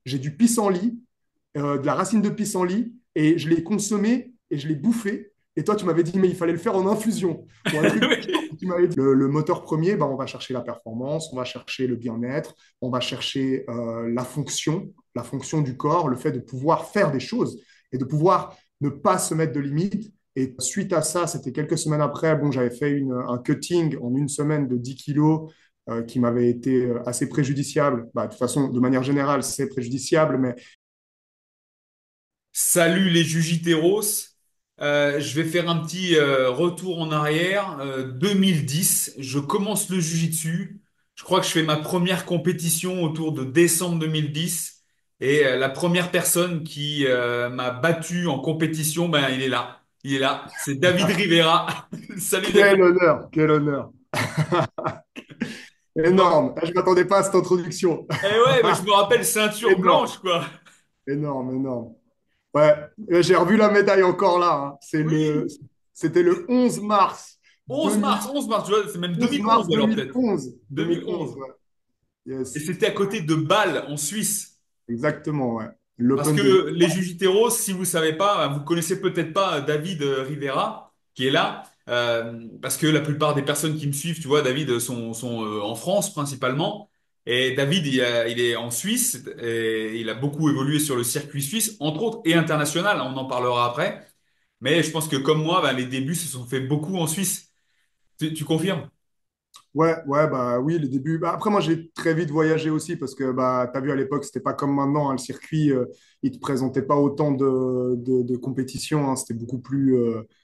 j'ai du pissenlit, de la racine de pissenlit, et je l'ai consommé et je l'ai bouffé. Et toi, tu m'avais dit, mais il fallait le faire en infusion ou un truc. Oui. Tu m'avais dit, le moteur premier, bah, on va chercher la performance, on va chercher le bien-être, on va chercher la fonction du corps, le fait de pouvoir faire des choses et de pouvoir ne pas se mettre de limites. Et suite à ça, c'était quelques semaines après, bon, j'avais fait un cutting en une semaine de 10 kilos qui m'avait été assez préjudiciable. Bah, de toute façon, de manière générale, c'est préjudiciable, mais Salut les Jujiteros. Je vais faire un petit retour en arrière. 2010, je commence le Jiu-Jitsu. Je crois que je fais ma première compétition autour de décembre 2010. Et la première personne qui m'a battu en compétition, ben, il est là. Il est là. C'est David Rivera. Salut David. quel honneur, quel honneur. Bon. Énorme. Je ne m'attendais pas à cette introduction. Eh ouais, bah, je me rappelle ceinture Énorme, blanche, quoi. énorme, énorme. Ouais, j'ai revu la médaille encore là, hein. Oui. C'était le 11 mars 11 2000, mars, 11 mars, tu vois, c'est même 11 2011 mars alors peut-être. 2011. 2011, 2011. ouais. Et Yes, c'était à côté de Bâle, en Suisse. exactement, ouais. Parce L'Open de... que les Jujiteros, si vous savez pas, vous connaissez peut-être pas David Rivera, qui est là. Parce que la plupart des personnes qui me suivent, tu vois, David, sont en France principalement. Et David, il est en Suisse et il a beaucoup évolué sur le circuit suisse, entre autres, et international. On en parlera après. Mais je pense que comme moi, bah, les débuts se sont fait beaucoup en Suisse. Tu confirmes? Ouais, ouais, bah oui, les débuts. Bah, après, moi, j'ai très vite voyagé aussi parce que, bah, tu as vu à l'époque, c'était pas comme maintenant, hein, le circuit, il te présentait pas autant de compétitions, hein, c'était beaucoup plus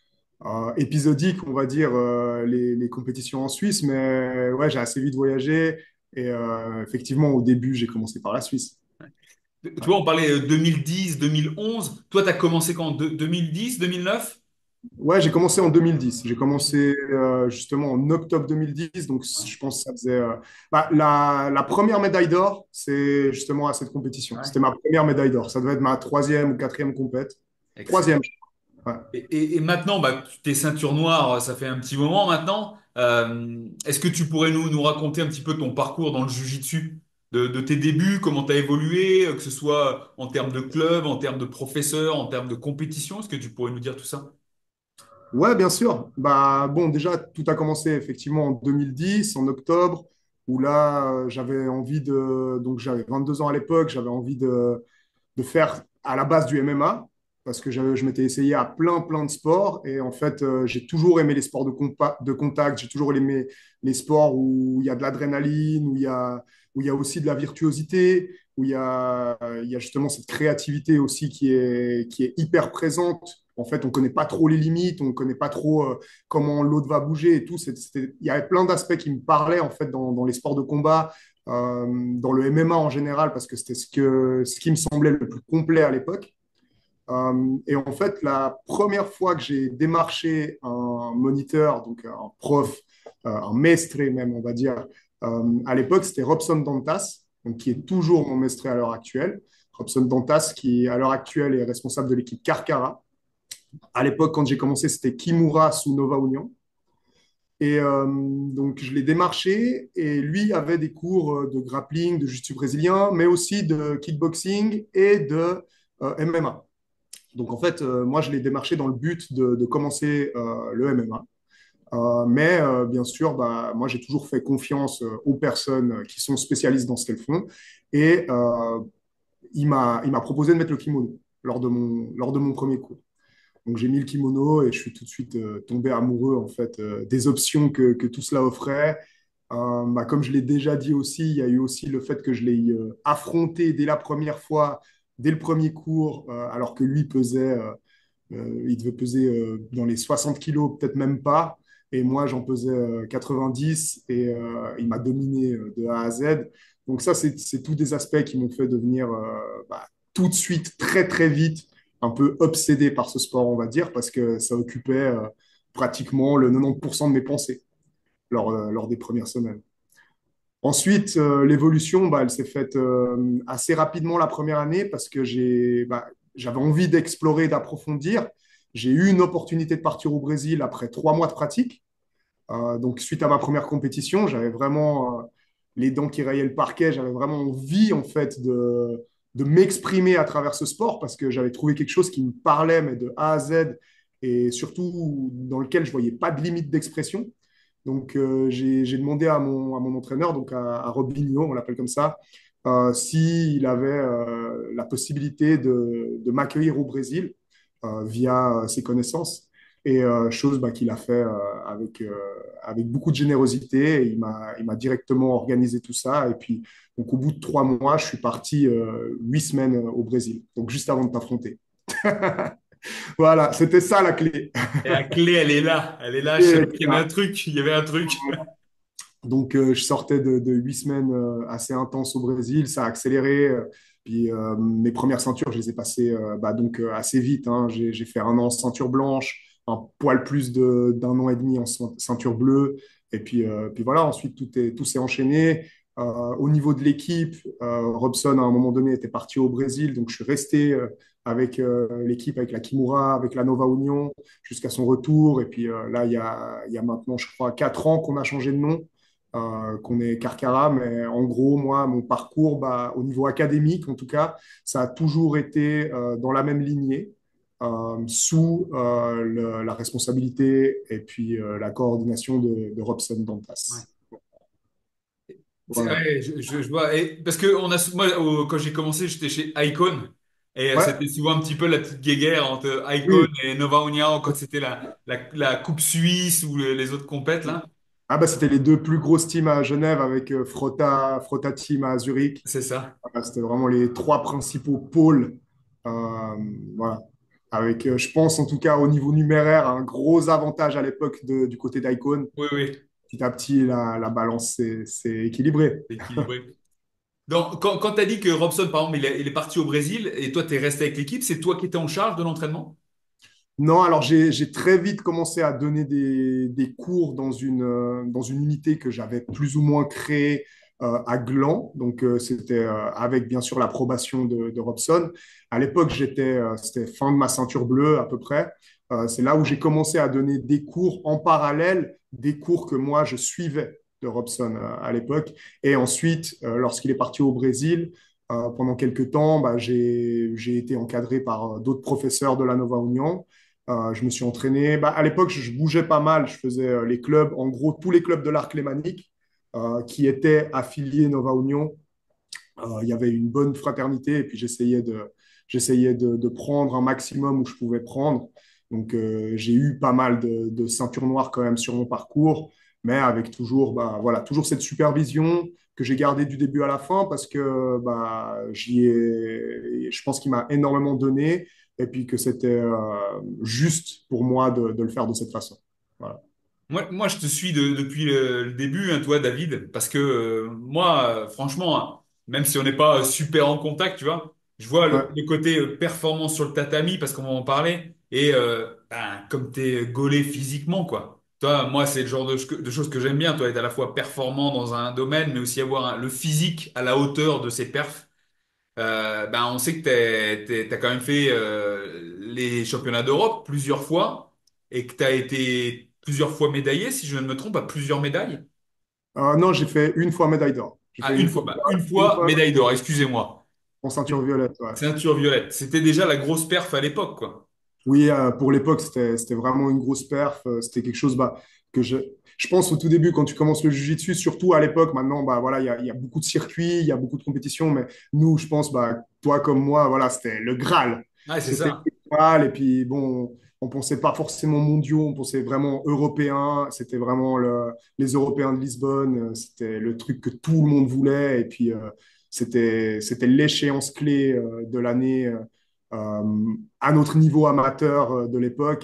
épisodique, on va dire, les compétitions en Suisse. Mais ouais, j'ai assez vite voyagé et effectivement, au début, j'ai commencé par la Suisse. Tu vois, on parlait 2010, 2011. Toi, tu as commencé quand? 2010, 2009? Ouais, j'ai commencé en 2010. J'ai commencé justement en octobre 2010. Donc, je pense que ça faisait. Bah, la première médaille d'or, c'est justement à cette compétition. Ouais. C'était ma première médaille d'or. Ça devait être ma troisième ou quatrième compète. Troisième, Excellent. je crois. Ouais. Et maintenant, bah, t'es ceinture noire, ça fait un petit moment maintenant. Est-ce que tu pourrais nous raconter un petit peu ton parcours dans le jiu-jitsu, de tes débuts, comment tu as évolué, que ce soit en termes de club, en termes de professeur, en termes de compétition? Est-ce que tu pourrais nous dire tout ça? Ouais, bien sûr. Bah, bon, déjà, tout a commencé effectivement en 2010, en octobre, où là, j'avais envie de. Donc, j'avais 22 ans à l'époque, j'avais envie de faire à la base du MMA, parce que je m'étais essayé à plein de sports. Et en fait, j'ai toujours aimé les sports de contact, j'ai toujours aimé les sports où il y a de l'adrénaline, où il y a aussi de la virtuosité, où il y a justement cette créativité aussi qui est hyper présente. En fait, on ne connaît pas trop les limites, on ne connaît pas trop comment l'autre va bouger et tout. Il y avait plein d'aspects qui me parlaient en fait dans les sports de combat, dans le MMA en général, parce que c'était ce qui me semblait le plus complet à l'époque. Et en fait, la première fois que j'ai démarché un moniteur, donc un prof, un maître même, on va dire, à l'époque, c'était Robson Dantas, donc, qui est toujours mon maître à l'heure actuelle. Robson Dantas, qui à l'heure actuelle est responsable de l'équipe Carcara. À l'époque, quand j'ai commencé, c'était Kimura sous Nova Union. Et donc, je l'ai démarché et lui avait des cours de grappling, de jiu-jitsu brésilien, mais aussi de kickboxing et de MMA. Donc, en fait, moi, je l'ai démarché dans le but de commencer le MMA. Mais bien sûr, bah, moi, j'ai toujours fait confiance aux personnes qui sont spécialistes dans ce qu'elles font. Et il m'a proposé de mettre le kimono lors de mon premier cours. Donc j'ai mis le kimono et je suis tout de suite tombé amoureux en fait des options que tout cela offrait. Bah, comme je l'ai déjà dit aussi, il y a eu aussi le fait que je l'ai affronté dès la première fois, dès le premier cours, alors que lui il devait peser dans les 60 kilos, peut-être même pas. Et moi, j'en pesais 90 et il m'a dominé de A à Z. Donc ça, c'est tous des aspects qui m'ont fait devenir bah, tout de suite, très très vite, un peu obsédé par ce sport, on va dire, parce que ça occupait pratiquement le 90% de mes pensées lors des premières semaines. Ensuite, l'évolution, bah, elle s'est faite assez rapidement la première année parce que j'avais envie d'explorer, d'approfondir. J'ai eu une opportunité de partir au Brésil après 3 mois de pratique. Donc, suite à ma première compétition, j'avais vraiment les dents qui rayaient le parquet. J'avais vraiment envie, en fait, de m'exprimer à travers ce sport parce que j'avais trouvé quelque chose qui me parlait, mais de A à Z, et surtout dans lequel je voyais pas de limite d'expression. Donc, j'ai demandé à mon entraîneur, donc à Rob Vigneault, on l'appelle comme ça, s'il avait la possibilité de m'accueillir au Brésil via ses connaissances. Et chose bah, qu'il a fait avec beaucoup de générosité. Et il m'a directement organisé tout ça. Et puis, donc, au bout de 3 mois, je suis parti 8 semaines au Brésil, donc juste avant de t'affronter. Voilà, c'était ça la clé. Et la clé, elle est là. Elle est là. Je savais Et, qu'il y avait un truc. Il y avait un truc. donc, je sortais de 8 semaines assez intenses au Brésil. Ça a accéléré. Puis, mes premières ceintures, je les ai passées bah, donc, assez vite, hein. J'ai fait 1 an en ceinture blanche, un poil plus d'1 an et demi en ceinture bleue. Et puis voilà, ensuite, tout s'est enchaîné. Au niveau de l'équipe, Robson, à un moment donné, était parti au Brésil. Donc, je suis resté avec l'équipe, avec la Kimura, avec la Nova Union, jusqu'à son retour. Et puis là, il y a maintenant, je crois, 4 ans qu'on a changé de nom, qu'on est Carcara, mais en gros, moi, mon parcours, bah, au niveau académique, en tout cas, ça a toujours été dans la même lignée, sous la responsabilité et puis la coordination de Robson Ouais. Dantas. Voilà. Ouais, je vois. Parce que moi, quand j'ai commencé, j'étais chez Icon. Et Ouais, c'était souvent un petit peu la petite guéguerre entre Icon oui. et Nova União quand c'était la Coupe Suisse ou les autres compètes, là. Ah bah, c'était les deux plus grosses teams à Genève avec Frotta Team à Zurich. C'est ça. Voilà, c'était vraiment les trois principaux pôles. Euh, voilà. Avec, je pense en tout cas au niveau numéraire, un gros avantage à l'époque du côté d'Icon. Oui, oui, Petit à petit, la balance s'est équilibrée. c'est équilibré. Donc, quand tu as dit que Robson, par exemple, il est parti au Brésil et toi, tu es resté avec l'équipe, c'est toi qui étais en charge de l'entraînement? Non, alors j'ai très vite commencé à donner des cours dans une unité que j'avais plus ou moins créée à Gland. Donc, c'était avec bien sûr l'approbation de Robson. À l'époque, c'était fin de ma ceinture bleue à peu près. C'est là où j'ai commencé à donner des cours en parallèle, des cours que moi je suivais de Robson à l'époque. Et ensuite, lorsqu'il est parti au Brésil, pendant quelques temps, bah, j'ai été encadré par d'autres professeurs de la Nova Union. Je me suis entraîné. Bah, à l'époque, je bougeais pas mal. Je faisais les clubs, en gros, tous les clubs de l'arc lémanique qui étaient affiliés Nova Union. Il y avait une bonne fraternité et puis j'essayais de prendre un maximum où je pouvais prendre. Donc, j'ai eu pas mal de ceintures noires quand même sur mon parcours, mais avec toujours, bah, voilà, toujours cette supervision que j'ai gardée du début à la fin parce que bah, je pense qu'il m'a énormément donné et puis que c'était juste pour moi de le faire de cette façon. Voilà. Moi, je te suis depuis le début, hein, toi, David, parce que moi, franchement, hein, même si on n'est pas super en contact, tu vois, je vois Ouais. le côté performance sur le tatami, parce qu'on va en parler, et ben, comme t'es gaulé physiquement, quoi. Toi, moi, c'est le genre de choses que j'aime bien, toi, être à la fois performant dans un domaine, mais aussi avoir le physique à la hauteur de ses perfs. Ben, on sait que t'as quand même fait les championnats d'Europe plusieurs fois et que t'as été plusieurs fois médaillé, si je ne me trompe, à plusieurs médailles. Non, j'ai fait une fois médaille d'or. J'ai Ah, fait une une fois, fois, bah, une une fois fois médaille d'or, excusez-moi. en ceinture violette. Ouais. Ceinture violette. C'était déjà la grosse perf à l'époque, quoi. Oui, pour l'époque, c'était vraiment une grosse perf. C'était quelque chose bah, que je pense au tout début, quand tu commences le jiu-jitsu, surtout à l'époque, maintenant, bah, voilà, il y a beaucoup de circuits, il y a beaucoup de compétitions, mais nous, je pense, bah, toi comme moi, voilà, c'était le Graal. Ah, c'est C'était ça. le Graal, et puis bon, on pensait pas forcément mondiaux, on pensait vraiment européens. C'était vraiment les Européens de Lisbonne, c'était le truc que tout le monde voulait, et puis c'était l'échéance clé de l'année. À notre niveau amateur de l'époque.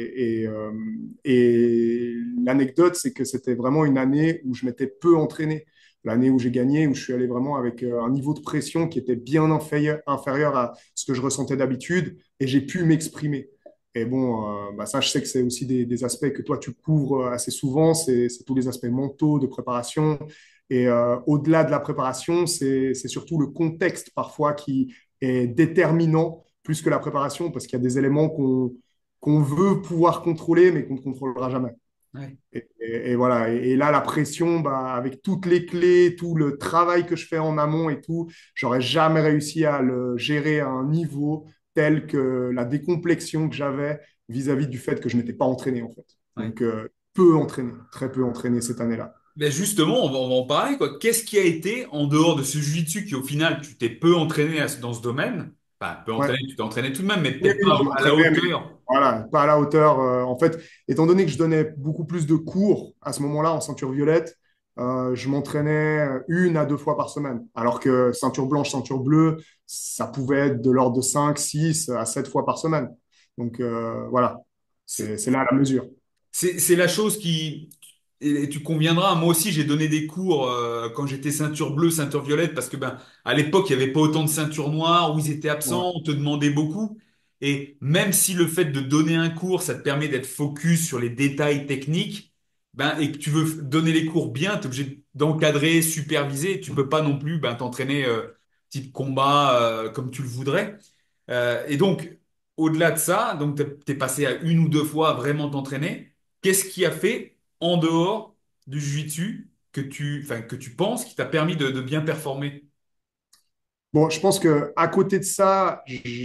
Et l'anecdote, c'est que c'était vraiment une année où je m'étais peu entraîné. L'année où j'ai gagné, où je suis allé vraiment avec un niveau de pression qui était bien inférieur à ce que je ressentais d'habitude, et j'ai pu m'exprimer. Et bon, bah ça, je sais que c'est aussi des aspects que toi, tu couvres assez souvent, c'est tous les aspects mentaux de préparation. Et au-delà de la préparation, c'est surtout le contexte parfois qui est déterminant plus que la préparation, parce qu'il y a des éléments qu'on veut pouvoir contrôler, mais qu'on ne contrôlera jamais. Ouais. Et voilà. Et là, la pression, bah, avec toutes les clés, tout le travail que je fais en amont et tout, j'aurais jamais réussi à le gérer à un niveau tel que la décomplexion que j'avais vis-à-vis du fait que je m'étais pas entraîné, en fait. Ouais. Donc, peu entraîné, très peu entraîné cette année-là. Ben justement, on va en parler, quoi. Qu'est-ce qui a été, en dehors de ce jiu-jitsu qui, au final, tu t'es peu entraîné dans ce domaine? Enfin, peu Ouais. entraîné, tu t'es entraîné tout de même, mais Oui, peut-être oui, pas je à la m'entraînais, mais hauteur. voilà, pas à la hauteur. En fait, étant donné que je donnais beaucoup plus de cours à ce moment-là en ceinture violette, je m'entraînais 1 à 2 fois par semaine. Alors que ceinture blanche, ceinture bleue, ça pouvait être de l'ordre de 5, 6 à 7 fois par semaine. Donc voilà, C'est c'est là la mesure. c'est la chose qui... Et tu conviendras, moi aussi j'ai donné des cours quand j'étais ceinture bleue, ceinture violette, parce que ben à l'époque il n'y avait pas autant de ceintures noires, où ils étaient Ouais. absents, on te demandait beaucoup. Et même si le fait de donner un cours, ça te permet d'être focus sur les détails techniques, ben, et que tu veux donner les cours bien, tu es obligé d'encadrer, superviser, tu peux pas non plus ben, t'entraîner type combat comme tu le voudrais. Et donc, au-delà de ça, donc t'es passé à 1 ou 2 fois à vraiment t'entraîner. Qu'est-ce qui a fait, en dehors du jiu-jitsu, enfin, que tu penses qui t'a permis de bien performer? Bon, je pense que à côté de ça,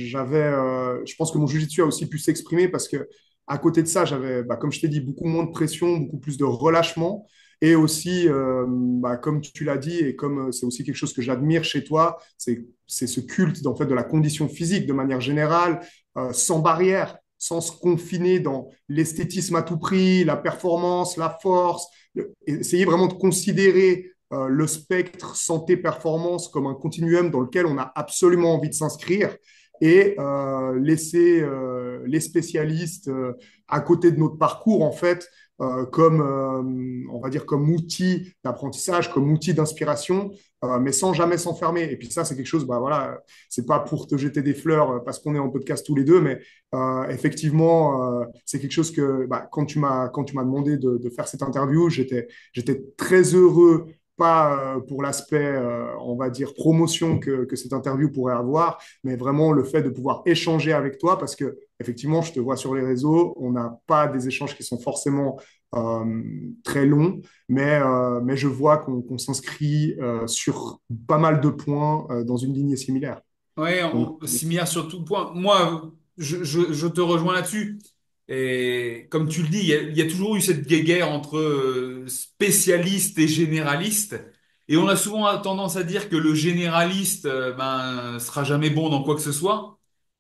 je pense que mon jiu-jitsu a aussi pu s'exprimer parce que à côté de ça, j'avais, bah, comme je t'ai dit, beaucoup moins de pression, beaucoup plus de relâchement, et aussi, bah, comme tu l'as dit, et comme c'est aussi quelque chose que j'admire chez toi, c'est ce culte en fait de la condition physique de manière générale, sans barrière, sans se confiner dans l'esthétisme à tout prix, la performance, la force, essayer vraiment de considérer le spectre santé-performance comme un continuum dans lequel on a absolument envie de s'inscrire et laisser les spécialistes à côté de notre parcours, en fait, comme, on va dire, comme outil d'apprentissage, comme outil d'inspiration, mais sans jamais s'enfermer. Et puis ça, c'est quelque chose, bah voilà, c'est pas pour te jeter des fleurs parce qu'on est en podcast tous les deux, mais effectivement, c'est quelque chose que bah, quand tu m'as demandé de faire cette interview, j'étais très heureux pas pour l'aspect, on va dire, promotion que cette interview pourrait avoir, mais vraiment le fait de pouvoir échanger avec toi, parce que effectivement, je te vois sur les réseaux, on n'a pas des échanges qui sont forcément euh, très longs, mais je vois qu'on s'inscrit sur pas mal de points dans une lignée similaire. Ouais, Donc, similaire sur tout point. Moi, je te rejoins là-dessus. Et comme tu le dis, il y a toujours eu cette guéguerre entre spécialistes et généralistes. Et on a souvent tendance à dire que le généraliste, ben, sera jamais bon dans quoi que ce soit.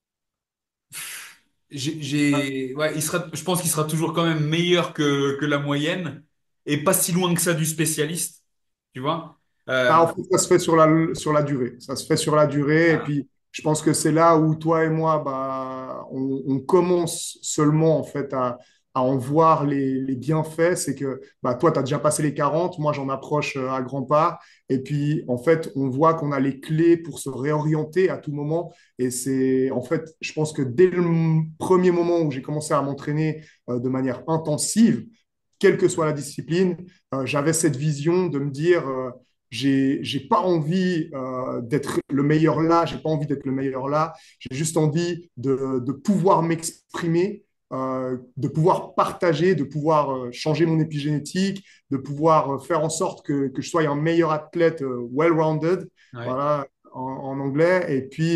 Ouais, je pense qu'il sera toujours quand même meilleur que la moyenne et pas si loin que ça du spécialiste, tu vois. bah, en fait, ça se fait sur la durée. Ça se fait sur la durée. Et Voilà. puis, je pense que c'est là où toi et moi, bah, on commence seulement en fait à en voir les bienfaits. C'est que bah, toi, tu as déjà passé les 40, moi, j'en approche à grands pas. Et puis, en fait, on voit qu'on a les clés pour se réorienter à tout moment. Et c'est, en fait, je pense que dès le premier moment où j'ai commencé à m'entraîner de manière intensive, quelle que soit la discipline, j'avais cette vision de me dire j'ai pas envie d'être le meilleur là, j'ai pas envie d'être le meilleur là, j'ai juste envie de pouvoir m'exprimer, de pouvoir partager, de pouvoir changer mon épigénétique, de pouvoir faire en sorte que je sois un meilleur athlète well-rounded, Ouais. voilà, en anglais, et puis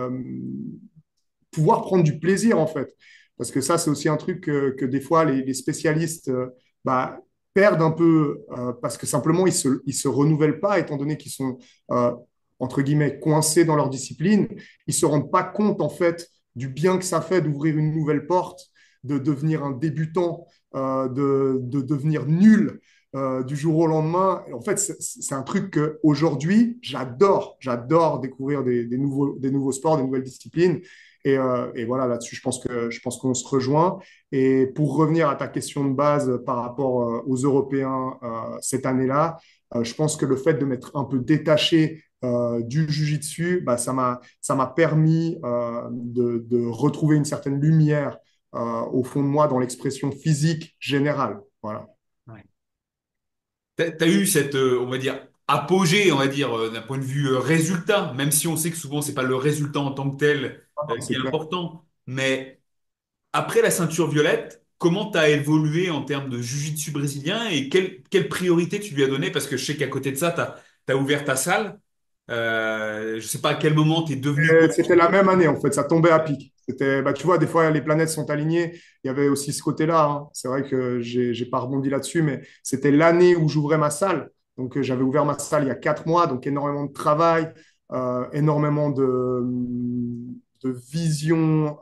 pouvoir prendre du plaisir en fait. Parce que ça, c'est aussi un truc que des fois les spécialistes bah, perdent un peu parce que simplement ils se renouvellent pas étant donné qu'ils sont euh, entre guillemets coincés dans leur discipline. Ils se rendent pas compte en fait du bien que ça fait d'ouvrir une nouvelle porte, de devenir un débutant, de devenir nul. Du jour au lendemain. En fait, c'est un truc que aujourd'hui j'adore. J'adore découvrir des nouveaux sports, des nouvelles disciplines. Et voilà, là-dessus, je pense qu'on se rejoint. Et pour revenir à ta question de base par rapport aux Européens cette année-là, je pense que le fait de m'être un peu détaché du Jiu-Jitsu, bah, ça m'a permis de retrouver une certaine lumière au fond de moi dans l'expression physique générale. Voilà. Ouais. T'as eu cette, on va dire, apogée, on va dire, d'un point de vue résultat, même si on sait que souvent, c'est pas le résultat en tant que tel qui C'est est clair. important. Mais après la ceinture violette, comment tu as évolué en termes de jiu-jitsu brésilien et quelle priorité tu lui as donné? Parce que je sais qu'à côté de ça, tu as ouvert ta salle. Je sais pas à quel moment tu es devenu coach. C'était la même année, en fait, ça tombait à pic. C'était, bah, tu vois, des fois, les planètes sont alignées. Il y avait aussi ce côté-là, hein. C'est vrai que j'ai pas rebondi là-dessus, mais c'était l'année où j'ouvrais ma salle. Donc, j'avais ouvert ma salle il y a 4 mois, donc énormément de travail, énormément de vision,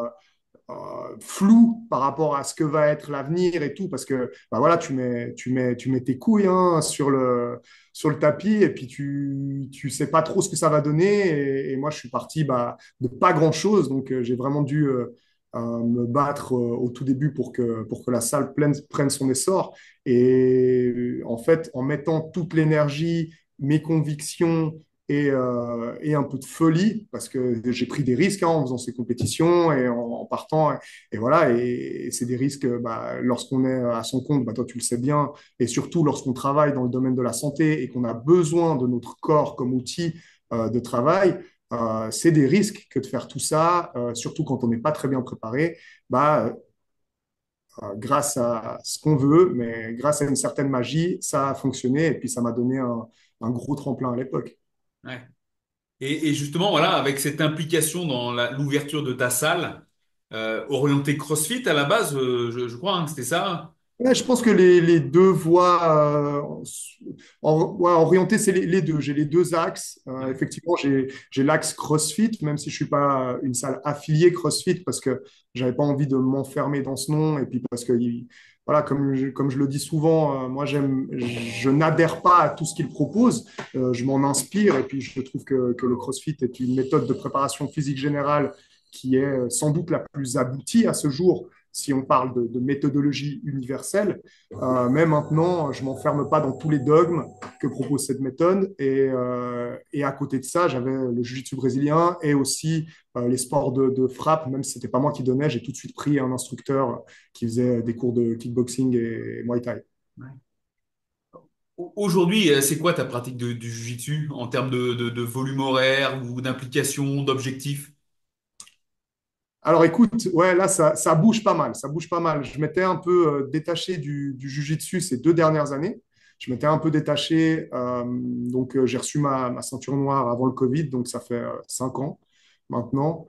flou par rapport à ce que va être l'avenir et tout, parce que bah voilà, tu mets tes couilles hein, sur le tapis et puis tu sais pas trop ce que ça va donner. Et moi, je suis parti bah, de pas grand-chose, donc j'ai vraiment dû me battre au tout début pour que la salle prenne son essor. Et en fait, en mettant toute l'énergie, mes convictions, et un peu de folie parce que j'ai pris des risques hein, en faisant ces compétitions et en partant. Et voilà, et c'est des risques, bah, lorsqu'on est à son compte, bah, toi tu le sais bien, et surtout lorsqu'on travaille dans le domaine de la santé et qu'on a besoin de notre corps comme outil de travail. C'est des risques que de faire tout ça, surtout quand on n'est pas très bien préparé. Bah, grâce à ce qu'on veut, mais grâce à une certaine magie, ça a fonctionné et puis ça m'a donné un gros tremplin à l'époque. Ouais. Et justement, voilà, avec cette implication dans l'ouverture de ta salle, orientée CrossFit à la base, je crois hein, que c'était ça. Ouais, je pense que les deux voies ouais, orientées, c'est les deux. J'ai les deux axes. Ouais. Effectivement, j'ai l'axe CrossFit, même si je suis pas une salle affiliée CrossFit, parce que j'avais pas envie de m'enfermer dans ce nom. Et puis parce que, voilà, comme je le dis souvent, moi, je n'adhère pas à tout ce qu'il propose. Je m'en inspire. Et puis, je trouve que le CrossFit est une méthode de préparation physique générale qui est sans doute la plus aboutie à ce jour si on parle de méthodologie universelle. Mais maintenant, je ne m'enferme pas dans tous les dogmes que propose cette méthode. Et à côté de ça, j'avais le jiu-jitsu brésilien et aussi les sports de frappe, même si ce n'était pas moi qui donnais, j'ai tout de suite pris un instructeur qui faisait des cours de kickboxing et Muay Thai. Ouais. Aujourd'hui, c'est quoi ta pratique du jiu-jitsu en termes de volume horaire ou d'implication, d'objectifs? Alors écoute, ouais, là, ça bouge pas mal, ça bouge pas mal. Je m'étais un peu détaché du jiu-jitsu ces 2 dernières années. Je m'étais un peu détaché, donc j'ai reçu ma ceinture noire avant le Covid, donc ça fait 5 ans maintenant.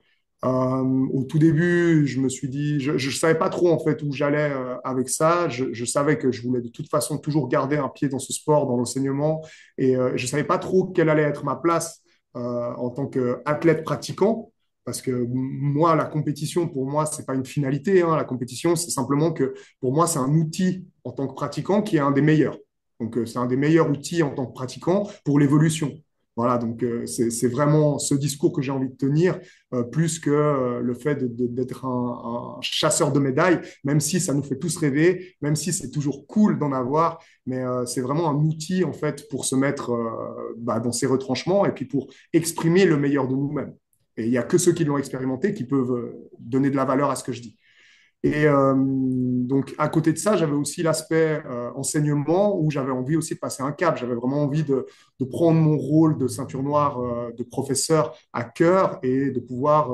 Au tout début, je me suis dit, je ne savais pas trop en fait où j'allais avec ça. Je savais que je voulais de toute façon toujours garder un pied dans ce sport, dans l'enseignement, et je ne savais pas trop quelle allait être ma place en tant qu'athlète pratiquant. Parce que moi, la compétition, pour moi, c'est pas une finalité, hein. La compétition, c'est simplement que pour moi, c'est un outil en tant que pratiquant qui est un des meilleurs. Donc, c'est un des meilleurs outils en tant que pratiquant pour l'évolution. Voilà, donc c'est vraiment ce discours que j'ai envie de tenir, plus que le fait d'être un chasseur de médailles, même si ça nous fait tous rêver, même si c'est toujours cool d'en avoir, mais c'est vraiment un outil en fait pour se mettre bah, dans ses retranchements et puis pour exprimer le meilleur de nous-mêmes. Et il n'y a que ceux qui l'ont expérimenté qui peuvent donner de la valeur à ce que je dis. Et donc, à côté de ça, j'avais aussi l'aspect enseignement où j'avais envie aussi de passer un cap. J'avais vraiment envie de prendre mon rôle de ceinture noire, de professeur à cœur et de pouvoir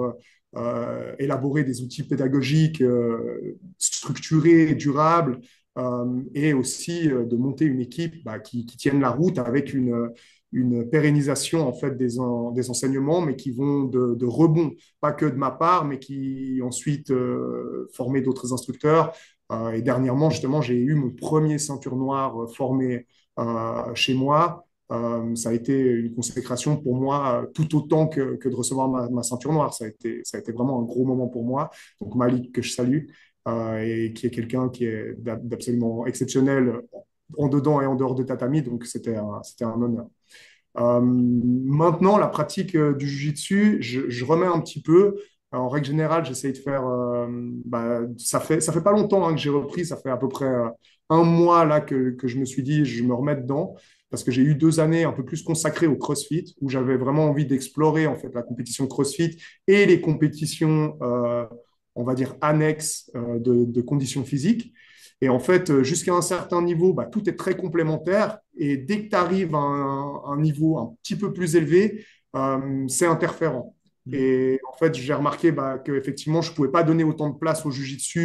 élaborer des outils pédagogiques structurés, durables, et aussi de monter une équipe bah, qui tienne la route avec une pérennisation en fait des enseignements, mais qui vont de rebond, pas que de ma part, mais qui ensuite former d'autres instructeurs. Et dernièrement, justement, j'ai eu mon premier ceinture noire formé chez moi. Ça a été une consécration pour moi tout autant que de recevoir ma ceinture noire. Ça a été vraiment un gros moment pour moi. Donc Malik, que je salue, et qui est quelqu'un qui est d'absolument exceptionnel en dedans et en dehors de tatami. Donc c'était un honneur. Maintenant, la pratique du jiu-jitsu, je remets un petit peu. En règle générale, j'essaye de faire. Bah, ça fait pas longtemps hein, que j'ai repris. Ça fait à peu près 1 mois là que je me suis dit, je me remets dedans parce que j'ai eu 2 années un peu plus consacrées au CrossFit où j'avais vraiment envie d'explorer en fait la compétition CrossFit et les compétitions, on va dire annexes de conditions physiques. Et en fait, jusqu'à un certain niveau, bah, tout est très complémentaire. Et dès que tu arrives à un niveau un petit peu plus élevé, c'est interférent. Hmm. Et en fait, j'ai remarqué bah, qu'effectivement, je ne pouvais pas donner autant de place au jujitsu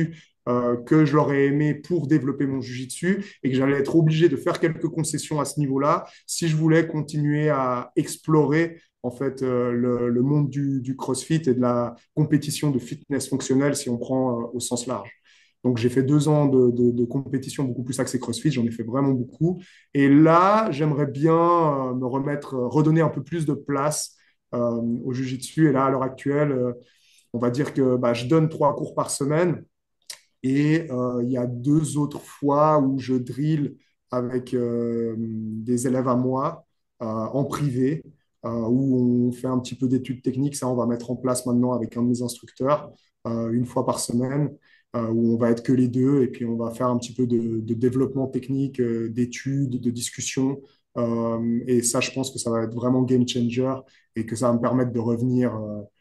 que je l'aurais aimé pour développer mon jiu-jitsu et que j'allais être obligé de faire quelques concessions à ce niveau-là si je voulais continuer à explorer en fait le monde du CrossFit et de la compétition de fitness fonctionnel si on prend au sens large. Donc, j'ai fait 2 ans de compétition beaucoup plus axée CrossFit, j'en ai fait vraiment beaucoup. Et là, j'aimerais bien me remettre, redonner un peu plus de place au Jiu-Jitsu. Et là, à l'heure actuelle, on va dire que bah, je donne 3 cours par semaine. Et il y a 2 autres fois où je drill avec des élèves à moi en privé, où on fait un petit peu d'études techniques. Ça, on va mettre en place maintenant avec un de mes instructeurs 1 fois par semaine, où on va être que les deux et puis on va faire un petit peu de développement technique, d'études, de discussions. Et ça, je pense que ça va être vraiment game changer et que ça va me permettre de revenir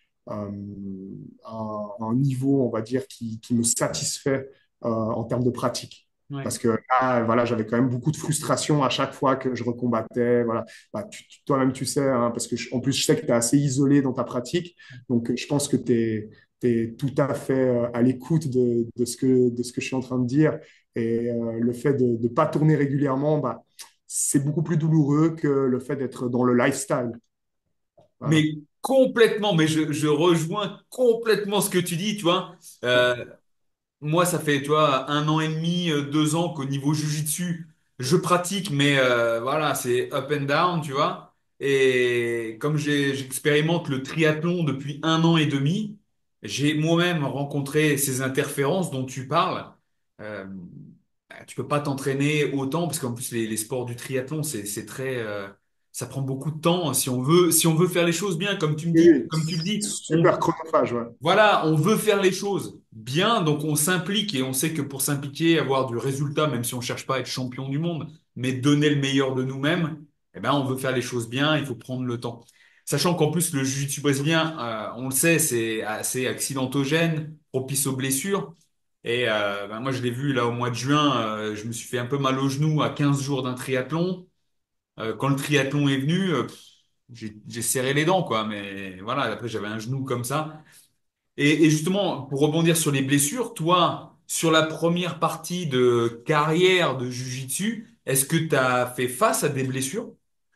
à un niveau, on va dire, qui me satisfait en termes de pratique. Ouais. Parce que là, voilà, j'avais quand même beaucoup de frustration à chaque fois que je recombattais. Voilà. Bah, toi-même, tu sais, hein, parce que en plus, je sais que tu es assez isolé dans ta pratique. Donc, je pense que tu es tout à fait à l'écoute de ce que je suis en train de dire. Et le fait de ne pas tourner régulièrement, bah, c'est beaucoup plus douloureux que le fait d'être dans le lifestyle. Mais Voilà. complètement, mais je rejoins complètement ce que tu dis, tu vois. Ouais. Moi, ça fait, tu vois, 1 an et demi, 2 ans qu'au niveau Jiu-Jitsu, je pratique, mais voilà, c'est up and down, tu vois. Et comme j'expérimente le triathlon depuis 1 an et demi, j'ai moi-même rencontré ces interférences dont tu parles. Euh, Tu peux pas t'entraîner autant parce qu'en plus les sports du triathlon, c'est très, ça prend beaucoup de temps. Si on veut faire les choses bien, comme tu me Oui, dis, oui, comme tu le dis, super chronophage, ouais. voilà, on veut faire les choses bien, donc on s'implique et on sait que pour s'impliquer, avoir du résultat, même si on cherche pas à être champion du monde, mais donner le meilleur de nous-mêmes, eh ben, on veut faire les choses bien, il faut prendre le temps. Sachant qu'en plus, le jiu-jitsu brésilien, on le sait, c'est assez accidentogène, propice aux blessures. Et ben, moi, je l'ai vu là au mois de juin, je me suis fait un peu mal au genou à 15 jours d'un triathlon. Quand le triathlon est venu, j'ai serré les dents, quoi. Mais voilà, après, j'avais un genou comme ça. Et justement, pour rebondir sur les blessures, toi, sur la première partie de carrière de Jiu-Jitsu, est-ce que tu as fait face à des blessures?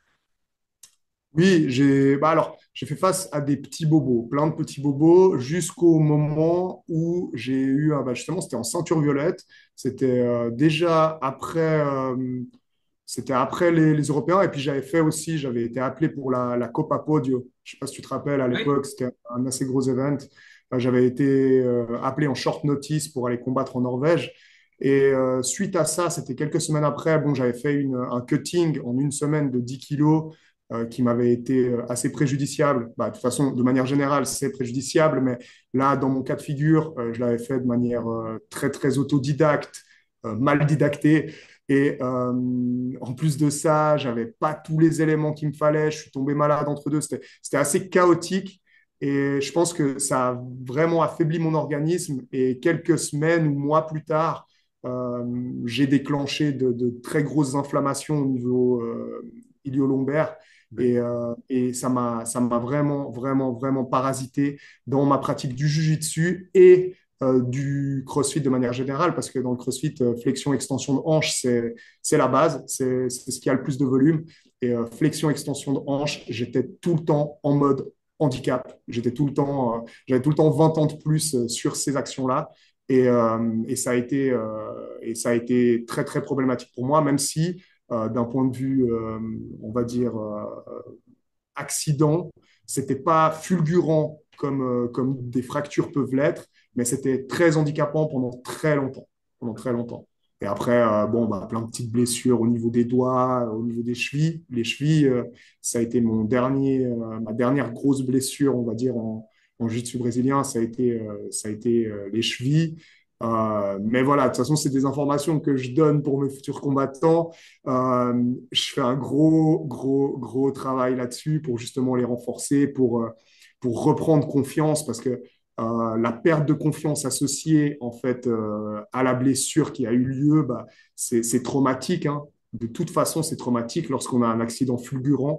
Oui, j'ai fait face à des petits bobos, plein de petits bobos, jusqu'au moment où j'ai eu, bah, justement, c'était en ceinture violette. C'était déjà c'était après les Européens. Et puis j'avais été appelé pour la Copa Podio. Je ne sais pas si tu te rappelles, à Oui. l'époque, c'était un assez gros event. J'avais été appelé en short notice pour aller combattre en Norvège. Et suite à ça, c'était quelques semaines après, bon, j'avais fait un cutting en 1 semaine de 10 kilos qui m'avait été assez préjudiciable. Bah, de toute façon, de manière générale, c'est préjudiciable, mais là, dans mon cas de figure, je l'avais fait de manière très, très autodidacte, mal didactée. Et en plus de ça, j'avais pas tous les éléments qu'il me fallait. Je suis tombé malade entre deux. C'était assez chaotique. Et je pense que ça a vraiment affaibli mon organisme. Et quelques semaines ou mois plus tard, euh, j'ai déclenché de très grosses inflammations au niveau ilio-lombaire. Et ça m'a vraiment, vraiment, vraiment parasité dans ma pratique du jiu-jitsu et du CrossFit de manière générale, parce que dans le CrossFit, flexion, extension de hanche, c'est la base, c'est ce qui a le plus de volume. Et flexion, extension de hanche, j'étais tout le temps en mode handicap. J'avais tout le temps 20 ans de plus sur ces actions-là. Et ça a été très, très problématique pour moi, même si d'un point de vue, on va dire, accident, c'était pas fulgurant comme des fractures peuvent l'être, mais c'était très handicapant pendant très longtemps. Pendant très longtemps. Et après, bon, bah, plein de petites blessures au niveau des doigts, au niveau des chevilles. Les chevilles, ça a été ma dernière grosse blessure, on va dire, en jiu-jitsu brésilien, ça a été les chevilles. Mais voilà, de toute façon, c'est des informations que je donne pour mes futurs combattants. Je fais un gros, gros, gros travail là-dessus pour justement les renforcer, pour reprendre confiance, parce que la perte de confiance associée en fait à la blessure qui a eu lieu, bah, c'est traumatique, hein. De toute façon, c'est traumatique lorsqu'on a un accident fulgurant.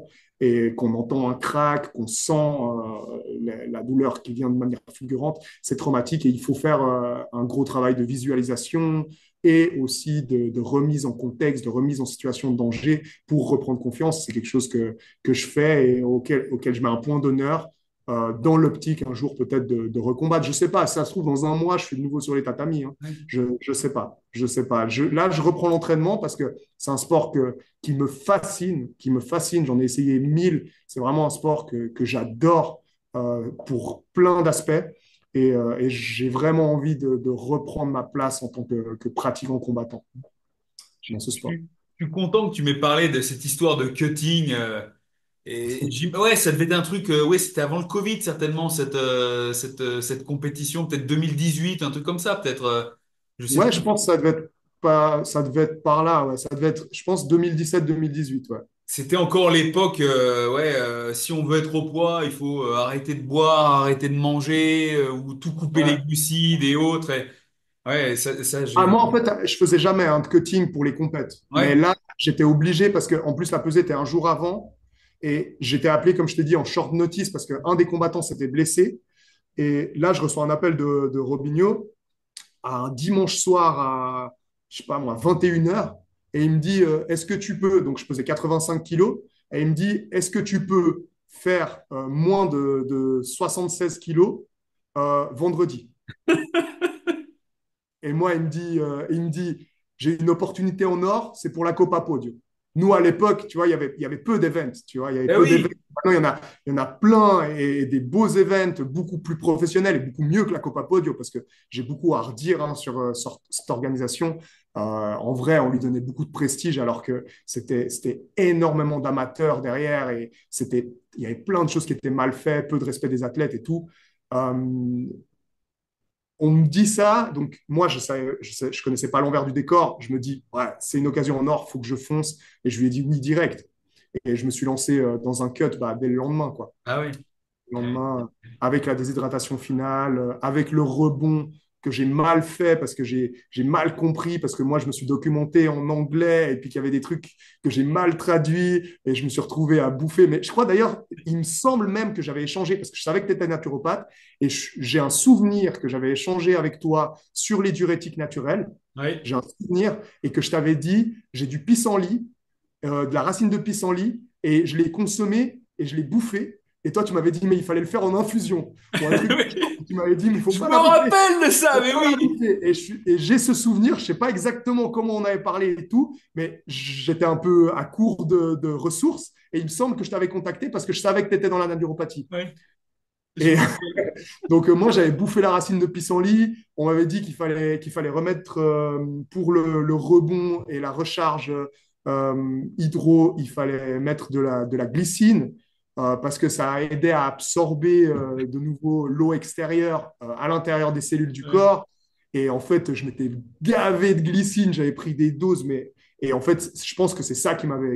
et qu'on entend un crack, qu'on sent la douleur qui vient de manière fulgurante, c'est traumatique et il faut faire un gros travail de visualisation et aussi de remise en contexte, de remise en situation de danger pour reprendre confiance. C'est quelque chose que je fais et auquel je mets un point d'honneur dans l'optique un jour peut-être de recombattre. Je ne sais pas, ça se trouve dans un mois, je suis de nouveau sur les tatamis. Hein. Ouais. Je ne sais pas, je sais pas. Là, je reprends l'entraînement parce que c'est un sport qui me fascine, qui me fascine. J'en ai essayé 1000. C'est vraiment un sport que j'adore pour plein d'aspects. Et j'ai vraiment envie de reprendre ma place en tant que pratiquant combattant Je dans ce sport. je suis content que tu m'aies parlé de cette histoire de cutting. Ouais, ça devait être un truc. Ouais, c'était avant le Covid certainement cette compétition, peut-être 2018, un truc comme ça, peut-être. Je sais Ouais, plus. je pense que ça devait être par là. Ouais. Ça devait être, je pense, 2017-2018. Ouais. C'était encore l'époque. Ouais, si on veut être au poids, il faut arrêter de boire, arrêter de manger ou tout couper les Ouais. glucides et autres. Ouais, ça Ah, j'ai. moi, en fait, je faisais jamais un de cutting pour les compètes. Mais Ouais, là, j'étais obligé parce que, en plus, la pesée était un jour avant. Et j'étais appelé, comme je t'ai dit, en short notice parce qu'un des combattants s'était blessé. Et là, je reçois un appel de Robinho à un dimanche soir à, je sais pas moi, 21 heures. Et il me dit, est-ce que tu peux, donc je pesais 85 kilos, et il me dit, est-ce que tu peux faire moins de 76 kilos vendredi? Et moi, il me dit, j'ai une opportunité en or, c'est pour la Copa Podio. Nous, à l'époque, tu vois, il y avait peu d'événements, tu vois, il y avait eh peu d'événements. oui. Maintenant, il y en a plein et des beaux événements beaucoup plus professionnels et beaucoup mieux que la Copa Podio parce que j'ai beaucoup à redire hein, sur cette organisation. En vrai, on lui donnait beaucoup de prestige alors que c'était énormément d'amateurs derrière et il y avait plein de choses qui étaient mal faites, peu de respect des athlètes et tout. Euh, on me dit ça, donc moi, je connaissais pas l'envers du décor. Je me dis, ouais, c'est une occasion en or, faut que je fonce. Et je lui ai dit oui direct. Et je me suis lancé dans un cut bah, dès le lendemain, quoi. Ah oui. Le lendemain, avec la déshydratation finale, avec le rebond que j'ai mal fait parce que j'ai mal compris, parce que moi, je me suis documenté en anglais et puis qu'il y avait des trucs que j'ai mal traduits et je me suis retrouvé à bouffer. Mais je crois d'ailleurs, il me semble même que j'avais échangé, parce que je savais que tu étais naturopathe, et j'ai un souvenir que j'avais échangé avec toi sur les diurétiques naturels. Oui. J'ai un souvenir et que je t'avais dit, j'ai du pissenlit, de la racine de pissenlit, et je l'ai consommé et je l'ai bouffé. Et toi, tu m'avais dit, mais il fallait le faire en infusion ou un truc. Oui. Tu m'avais dit, mais il faut Je pas me la bouffer. rappelle de ça, Faut mais pas la oui. bouffer. Et j'ai ce souvenir, je sais pas exactement comment on avait parlé et tout, mais j'étais un peu à court de ressources. Et il me semble que je t'avais contacté parce que je savais que tu étais dans la naturopathie. Ouais. Je Et me rappelle. donc, moi, j'avais bouffé la racine de pissenlit. On m'avait dit qu'il fallait remettre pour le rebond et la recharge hydro, il fallait mettre de la glycine parce que ça aidait à absorber de nouveau l'eau extérieure à l'intérieur des cellules du Ouais. corps. Et en fait, je m'étais gavé de glycine, j'avais pris des doses, mais et en fait, je pense que c'est ça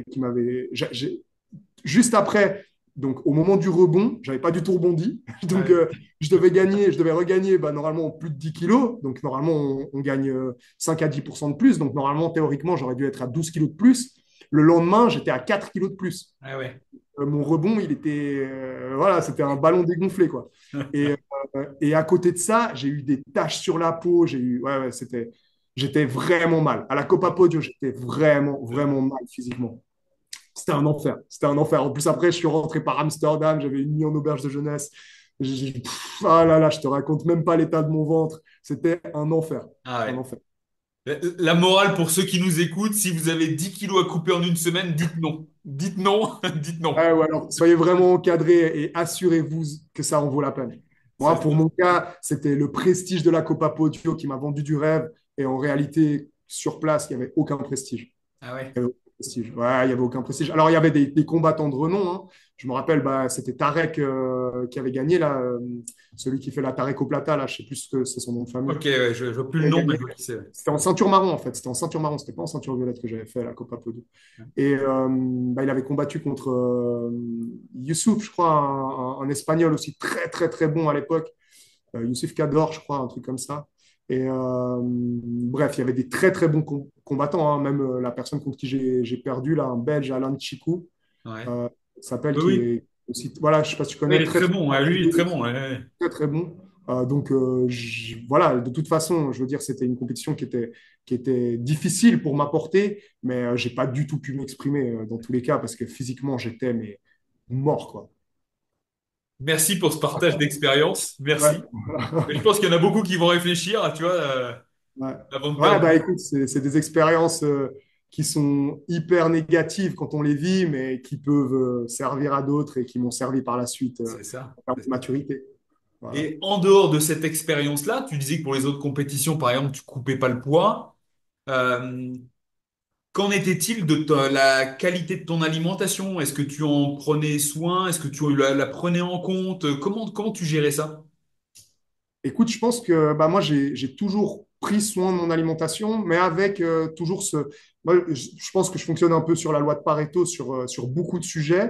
juste après, donc au moment du rebond, j'avais pas du tout rebondi. Donc Ouais. je devais regagner bah, normalement plus de 10 kilos. Donc normalement, on gagne 5 à 10% de plus. Donc normalement, théoriquement, j'aurais dû être à 12 kilos de plus. Le lendemain, j'étais à 4 kilos de plus. Ah ouais. Mon rebond, voilà, c'était un ballon dégonflé, quoi. Et à côté de ça, j'ai eu des taches sur la peau. J'étais vraiment mal. À la Copa Podio, j'étais vraiment, vraiment mal physiquement. C'était un enfer. C'était un enfer. En plus, après, je suis rentré par Amsterdam. J'avais une nuit en auberge de jeunesse. Ah là là, je te raconte même pas l'état de mon ventre. C'était un enfer. Ah Un ouais. enfer. La morale pour ceux qui nous écoutent, si vous avez 10 kilos à couper en une semaine, dites non. Dites non, dites non. Ouais, ouais, alors, soyez vraiment encadrés et assurez-vous que ça en vaut la peine. C'est Moi, ça. pour mon cas, c'était le prestige de la Copa Podio qui m'a vendu du rêve. Et en réalité, sur place, il n'y avait aucun prestige. Ah ouais. Il y avait aucun prestige. Ouais, il y avait aucun prestige. Alors, il y avait des combattants de renom. Hein. Je me rappelle, bah, c'était Tarek qui avait gagné, là, celui qui fait la Tarek au Plata, là, je ne sais plus ce que c'est son nom de famille. Ok, ouais, je vois plus Il le avait nom, mais gagné. je vois qui c'est. Ouais. C'était en ceinture marron, en fait. C'était en ceinture marron. C'était pas en ceinture violette que j'avais fait la Copa Podio. Et bah, il avait combattu contre Youssouf, je crois, un Espagnol aussi très, très, très bon à l'époque. Youssef Kador, je crois, un truc comme ça. Et bref, il y avait des très, très bons combattants. Hein. Même la personne contre qui j'ai perdu, là, un Belge, Alain Tchikou. Ouais. s'appelle, Oui, qui oui. est aussi, voilà, je sais pas si tu Ouais, il connais, est très, très très bon. Ouais, lui, il est très rapide, bon. Ouais, ouais. très, très bon. Donc, voilà, de toute façon, je veux dire, c'était une compétition qui était difficile pour m'apporter, mais j'ai pas du tout pu m'exprimer dans tous les cas parce que physiquement, j'étais mais mort, quoi. Merci pour ce partage d'expérience. Ouais, Merci. Mais je pense qu'il y en a beaucoup qui vont réfléchir, tu vois, ouais. avant de Ouais, perdre. bah écoute, c'est des expériences qui sont hyper négatives quand on les vit, mais qui peuvent servir à d'autres et qui m'ont servi par la suite C'est ça. en termes C'est de ça. maturité. Voilà. Et en dehors de cette expérience-là, tu disais que pour les autres compétitions, par exemple, tu coupais pas le poids. Euh, Qu'en était-il de la qualité de ton alimentation? Est-ce que tu en prenais soin? Est-ce que tu la prenais en compte? Comment tu gérais ça? Écoute, je pense que bah, moi, j'ai toujours pris soin de mon alimentation, mais avec toujours ce... Moi, je pense que je fonctionne un peu sur la loi de Pareto sur beaucoup de sujets.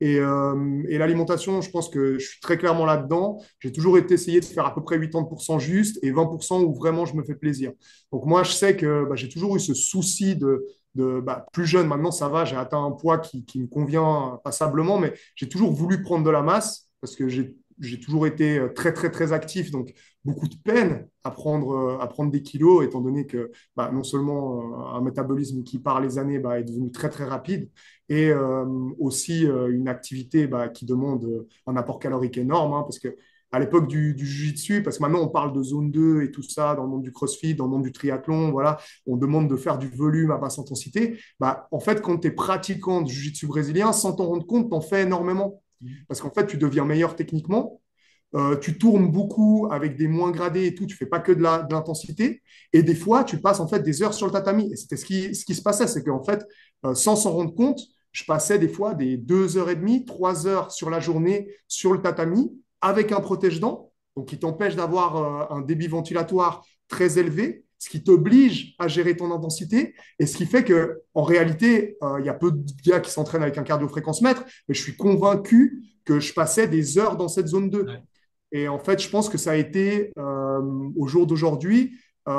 Et l'alimentation, je pense que je suis très clairement là-dedans. J'ai toujours essayé de faire à peu près 80% juste et 20% où vraiment je me fais plaisir. Donc moi, je sais que bah, j'ai toujours eu ce souci bah, plus jeune. Maintenant, ça va, j'ai atteint un poids qui me convient passablement, mais j'ai toujours voulu prendre de la masse parce que j'ai toujours été très, très, très actif. Donc, beaucoup de peine à prendre des kilos, étant donné que bah, non seulement un métabolisme qui, par les années, bah, est devenu très, très rapide, et aussi une activité bah, qui demande un apport calorique énorme, hein, parce que à l'époque du jiu-jitsu, parce que maintenant on parle de zone 2 et tout ça dans le monde du crossfit, dans le monde du triathlon, voilà, on demande de faire du volume à basse intensité. Bah, en fait, quand tu es pratiquant de jiu-jitsu brésilien, sans t'en rendre compte, tu en fais énormément. Parce qu'en fait, tu deviens meilleur techniquement, tu tournes beaucoup avec des moins gradés et tout, tu fais pas que de l'intensité. Et des fois, tu passes en fait des heures sur le tatami. Et c'était ce qui se passait, c'est qu'en fait, sans s'en rendre compte, je passais des fois des 2 heures et demie, 3 heures sur la journée sur le tatami avec un protège-dents, donc qui t'empêche d'avoir un débit ventilatoire très élevé, ce qui t'oblige à gérer ton intensité et ce qui fait que en réalité, il y a peu de gars qui s'entraînent avec un cardio-fréquence-mètre, mais je suis convaincu que je passais des heures dans cette zone 2. Ouais. Et en fait, je pense que ça a été, au jour d'aujourd'hui,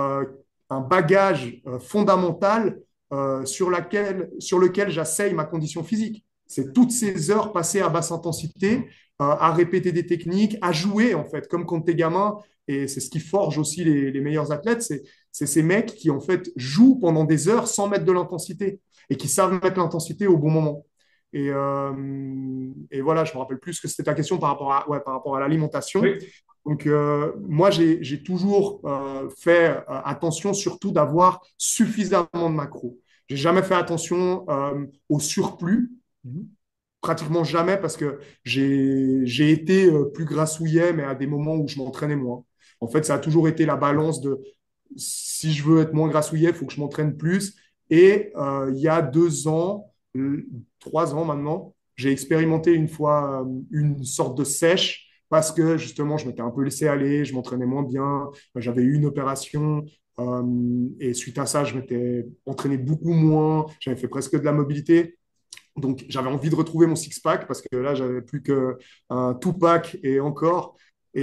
un bagage fondamental sur lequel j'asseye ma condition physique. C'est toutes ces heures passées à basse intensité, à répéter des techniques, à jouer, en fait, comme quand tu es gamin. Et c'est ce qui forge aussi les meilleurs athlètes. C'est ces mecs qui, en fait, jouent pendant des heures sans mettre de l'intensité et qui savent mettre l'intensité au bon moment. Et voilà, je me rappelle plus que c'était ta question ouais, par rapport à l'alimentation. Oui. Donc, moi, j'ai toujours fait attention surtout d'avoir suffisamment de macros. J'ai jamais fait attention au surplus, Mhm. pratiquement jamais, parce que j'ai été plus grassouillet, mais à des moments où je m'entraînais moins. En fait, ça a toujours été la balance de si je veux être moins grassouillet, il faut que je m'entraîne plus. Et il y a 2 ans, 3 ans maintenant, j'ai expérimenté une fois une sorte de sèche parce que justement, je m'étais un peu laissé aller, je m'entraînais moins bien, j'avais eu une opération. Et suite à ça, je m'étais entraîné beaucoup moins, j'avais fait presque de la mobilité. Donc, j'avais envie de retrouver mon six-pack parce que là, j'avais plus qu'un two-pack et encore.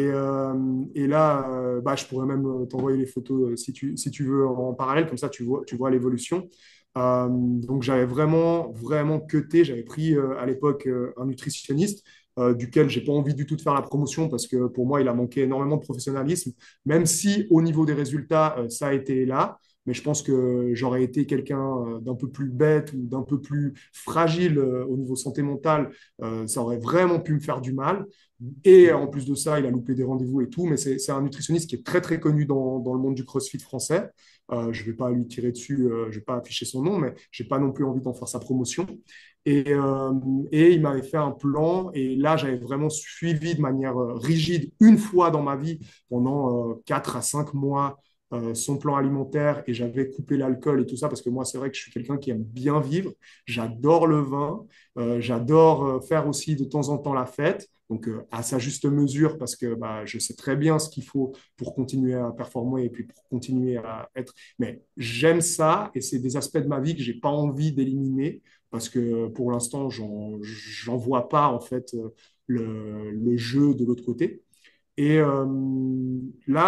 Et là, bah, je pourrais même t'envoyer les photos si tu veux en parallèle, comme ça tu vois l'évolution. Donc, j'avais vraiment, vraiment cuté. J'avais pris à l'époque un nutritionniste duquel j'ai pas envie du tout de faire la promotion parce que pour moi, il a manqué énormément de professionnalisme, même si au niveau des résultats, ça a été là. Mais je pense que j'aurais été quelqu'un d'un peu plus bête ou d'un peu plus fragile au niveau santé mentale. Ça aurait vraiment pu me faire du mal. Et en plus de ça, il a loupé des rendez-vous et tout. Mais c'est un nutritionniste qui est très, très connu dans le monde du CrossFit français. Je ne vais pas lui tirer dessus, je ne vais pas afficher son nom, mais je n'ai pas non plus envie d'en faire sa promotion. Et, euh, et il m'avait fait un plan. Et là, j'avais vraiment suivi de manière rigide une fois dans ma vie pendant 4 à 5 mois son plan alimentaire et j'avais coupé l'alcool et tout ça parce que moi, c'est vrai que je suis quelqu'un qui aime bien vivre. J'adore le vin, j'adore faire aussi de temps en temps la fête, donc à sa juste mesure parce que bah, je sais très bien ce qu'il faut pour continuer à performer et puis pour continuer à être. Mais j'aime ça et c'est des aspects de ma vie que j'ai pas envie d'éliminer parce que pour l'instant, j'en vois pas en fait le jeu de l'autre côté. Et là,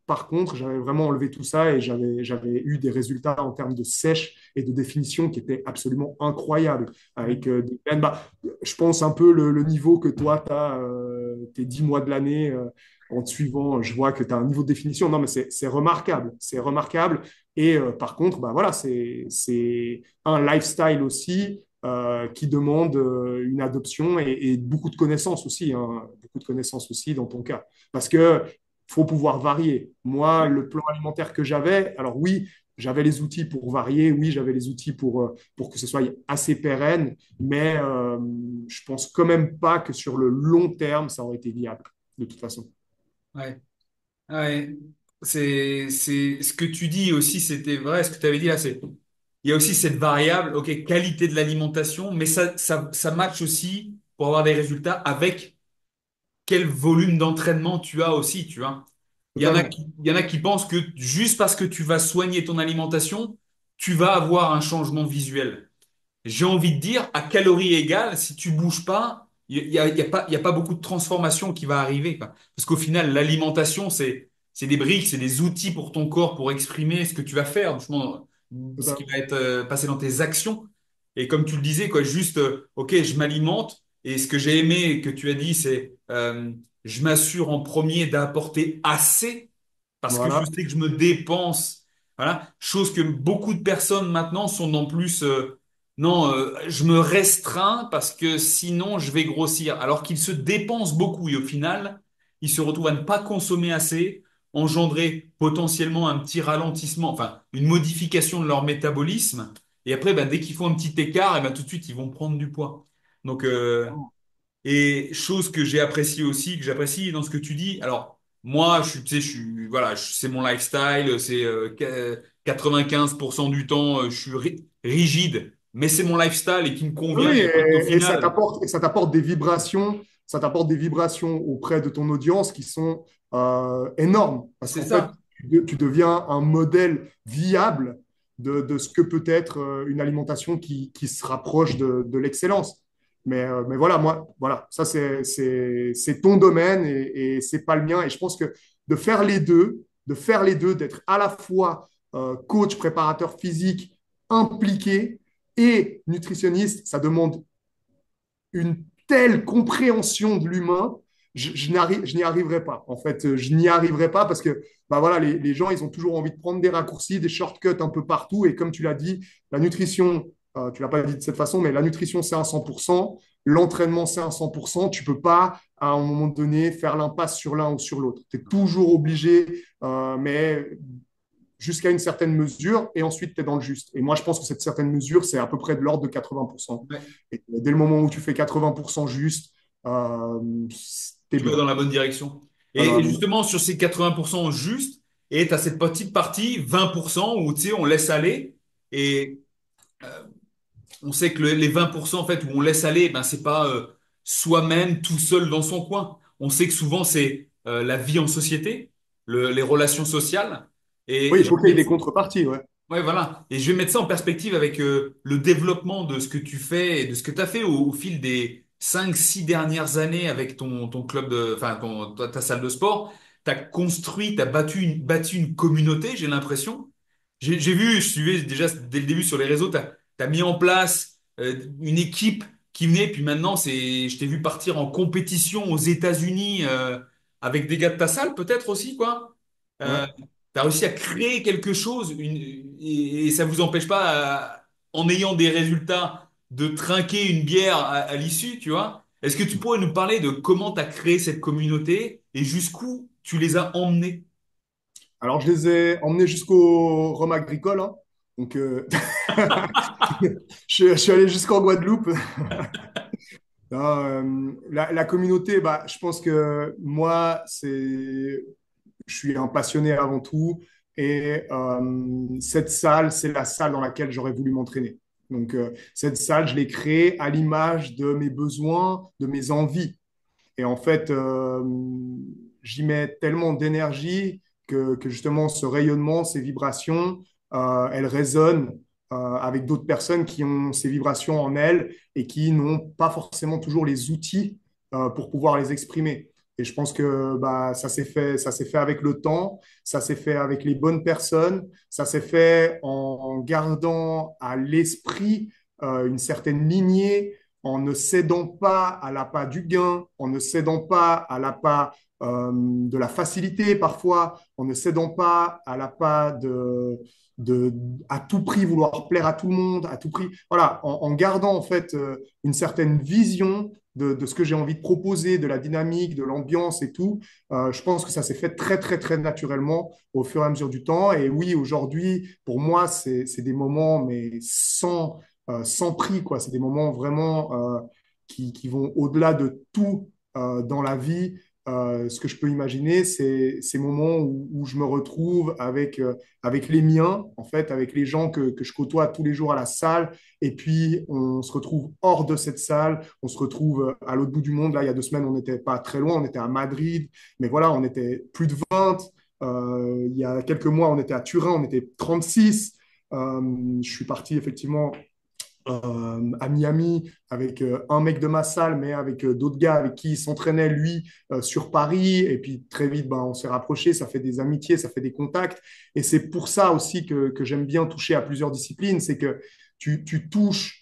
par contre, j'avais vraiment enlevé tout ça et j'avais eu des résultats en termes de sèche et de définition qui étaient absolument incroyables. Avec des gains, je pense un peu le niveau que toi, tu as tes 10 mois de l'année en te suivant. Je vois que tu as un niveau de définition. Non, mais c'est remarquable. C'est remarquable. Et par contre, bah, voilà, c'est un lifestyle aussi qui demande une adoption et beaucoup de connaissances aussi, hein, beaucoup de connaissances aussi dans ton cas. Parce que faut pouvoir varier. Moi, le plan alimentaire que j'avais, alors oui, j'avais les outils pour varier, oui, j'avais les outils pour que ce soit assez pérenne, mais je pense quand même pas que sur le long terme, ça aurait été viable, de toute façon. Ouais. Ouais. C'est ce que tu dis aussi, c'était vrai. Ce que tu avais dit là, c'est il y a aussi cette variable, ok, qualité de l'alimentation, mais ça match aussi pour avoir des résultats avec quel volume d'entraînement tu as aussi, tu vois. Totalement. Il y en a qui pensent que juste parce que tu vas soigner ton alimentation, tu vas avoir un changement visuel. J'ai envie de dire, à calories égales, si tu bouges pas, il y a pas beaucoup de transformation qui va arriver, quoi. Parce qu'au final, l'alimentation, c'est des briques, c'est des outils pour ton corps pour exprimer ce que tu vas faire, justement, ce qui va Totalement. être passé dans tes actions. Et comme tu le disais, quoi, juste, ok, je m'alimente. Et ce que j'ai aimé que tu as dit, c'est, je m'assure en premier d'apporter assez parce que je Voilà. sais que je me dépense. Voilà. Chose que beaucoup de personnes maintenant sont dans plus. Non, je me restreins parce que sinon je vais grossir. Alors qu'ils se dépensent beaucoup et au final, ils se retrouvent à ne pas consommer assez, engendrer potentiellement un petit ralentissement, enfin une modification de leur métabolisme. Et après, ben, dès qu'ils font un petit écart, et ben, tout de suite ils vont prendre du poids. Donc, et chose que j'ai apprécié aussi, que j'apprécie dans ce que tu dis. Alors, moi, tu sais, voilà, c'est mon lifestyle, c'est 95% du temps, je suis rigide, mais c'est mon lifestyle et qui me convient. Oui, Et donc, au et final, ça t'apporte ça t'apporte des vibrations auprès de ton audience qui sont énormes. Parce c'est qu'en fait, ça. tu deviens un modèle viable de ce que peut être une alimentation qui se rapproche de l'excellence. Mais voilà, moi, voilà, ça c'est ton domaine et c'est pas le mien. Et je pense que de faire les deux, d'être à la fois coach, préparateur physique, impliqué, et nutritionniste, ça demande une telle compréhension de l'humain, je n'y arriverai pas. En fait, je n'y arriverai pas parce que bah voilà, les gens, ils ont toujours envie de prendre des raccourcis, des shortcuts un peu partout. Et comme tu l'as dit, la nutrition, tu l'as pas dit de cette façon, mais la nutrition, c'est un 100%. L'entraînement, c'est un 100%. Tu peux pas, à un moment donné, faire l'impasse sur l'un ou sur l'autre. Tu es toujours obligé, mais jusqu'à une certaine mesure et ensuite tu es dans le juste. Et moi, je pense que cette certaine mesure, c'est à peu près de l'ordre de 80%. Ouais, Et dès le moment où tu fais 80% juste, tu es tu vas bien. dans la bonne direction. Pas dans la Et bonne. justement, sur ces 80% juste, et tu as cette petite partie, 20%, où tu sais, on laisse aller. Et on sait que les 20% en fait où on laisse aller, ben c'est pas soi-même tout seul dans son coin. On sait que souvent c'est la vie en société, les relations sociales. Oui, Et il je faut qu'il y vais ait des mettre, contreparties. Ouais. ouais, voilà. Et je vais mettre ça en perspective avec le développement de ce que tu fais et de ce que tu as fait au fil des 5 6 dernières années avec ton club de, enfin ta salle de sport. Tu as construit, tu as bâti une communauté, j'ai l'impression. J'ai vu, je suivais déjà dès le début sur les réseaux, tu as mis en place une équipe qui venait, puis maintenant, je t'ai vu partir en compétition aux États-Unis avec des gars de ta salle, peut-être aussi, quoi. Ouais. Tu as réussi à créer quelque chose et ça vous empêche pas, en ayant des résultats, de trinquer une bière à l'issue, tu vois. Est-ce que tu pourrais nous parler de comment tu as créé cette communauté et jusqu'où tu les as emmenés? Alors, je les ai emmenés jusqu'au Rhum agricole, hein. Donc, je suis allé jusqu'en Guadeloupe. Non, la communauté, bah, je pense que moi, je suis un passionné avant tout. Et cette salle, c'est la salle dans laquelle j'aurais voulu m'entraîner. Donc, cette salle, je l'ai créée à l'image de mes besoins, de mes envies. Et en fait, j'y mets tellement d'énergie que justement, ce rayonnement, ces vibrations, elles résonnent avec d'autres personnes qui ont ces vibrations en elles et qui n'ont pas forcément toujours les outils pour pouvoir les exprimer. Et je pense que bah, ça s'est fait avec le temps, ça s'est fait avec les bonnes personnes, ça s'est fait en gardant à l'esprit une certaine lignée, en ne cédant pas à l'appât du gain, en ne cédant pas à l'appât de la facilité parfois, en ne cédant pas à l'appât de à tout prix vouloir plaire à tout le monde, à tout prix. Voilà, en gardant en fait une certaine vision de ce que j'ai envie de proposer, de la dynamique, de l'ambiance et tout. Je pense que ça s'est fait très, très, très naturellement au fur et à mesure du temps. Et oui, aujourd'hui, pour moi, c'est des moments, mais sans prix, quoi. C'est des moments vraiment qui vont au-delà de tout dans la vie. Ce que je peux imaginer, c'est ces moments où je me retrouve avec les miens, en fait, avec les gens que je côtoie tous les jours à la salle. Et puis, on se retrouve hors de cette salle, on se retrouve à l'autre bout du monde. Là, il y a 2 semaines, on n'était pas très loin, on était à Madrid, mais voilà, on était plus de 20. Il y a quelques mois, on était à Turin, on était 36. Je suis parti effectivement à Miami avec un mec de ma salle, mais avec d'autres gars avec qui il s'entraînait, lui, sur Paris. Et puis très vite, ben, on s'est rapprochés, ça fait des amitiés, ça fait des contacts. Et c'est pour ça aussi que j'aime bien toucher à plusieurs disciplines, c'est que tu touches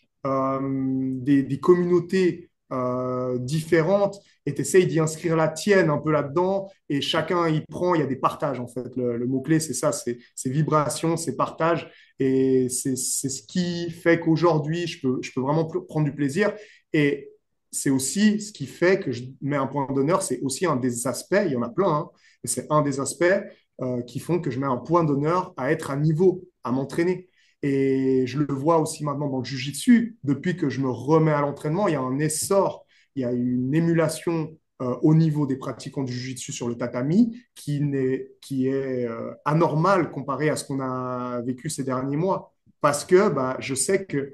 des communautés différentes et tu essayes d'y inscrire la tienne un peu là-dedans et chacun y prend, il y a des partages en fait. Le mot-clé, c'est ça, c'est vibration, c'est partage. Et c'est ce qui fait qu'aujourd'hui, je peux vraiment prendre du plaisir. Et c'est aussi ce qui fait que je mets un point d'honneur. C'est aussi un des aspects, il y en a plein, hein, mais c'est un des aspects qui font que je mets un point d'honneur à être à niveau, à m'entraîner. Et je le vois aussi maintenant dans le jiu-jitsu. Depuis que je me remets à l'entraînement, il y a un essor, il y a une émulation au niveau des pratiquants du jiu-jitsu sur le tatami qui est anormal comparé à ce qu'on a vécu ces derniers mois. Parce que bah, je sais que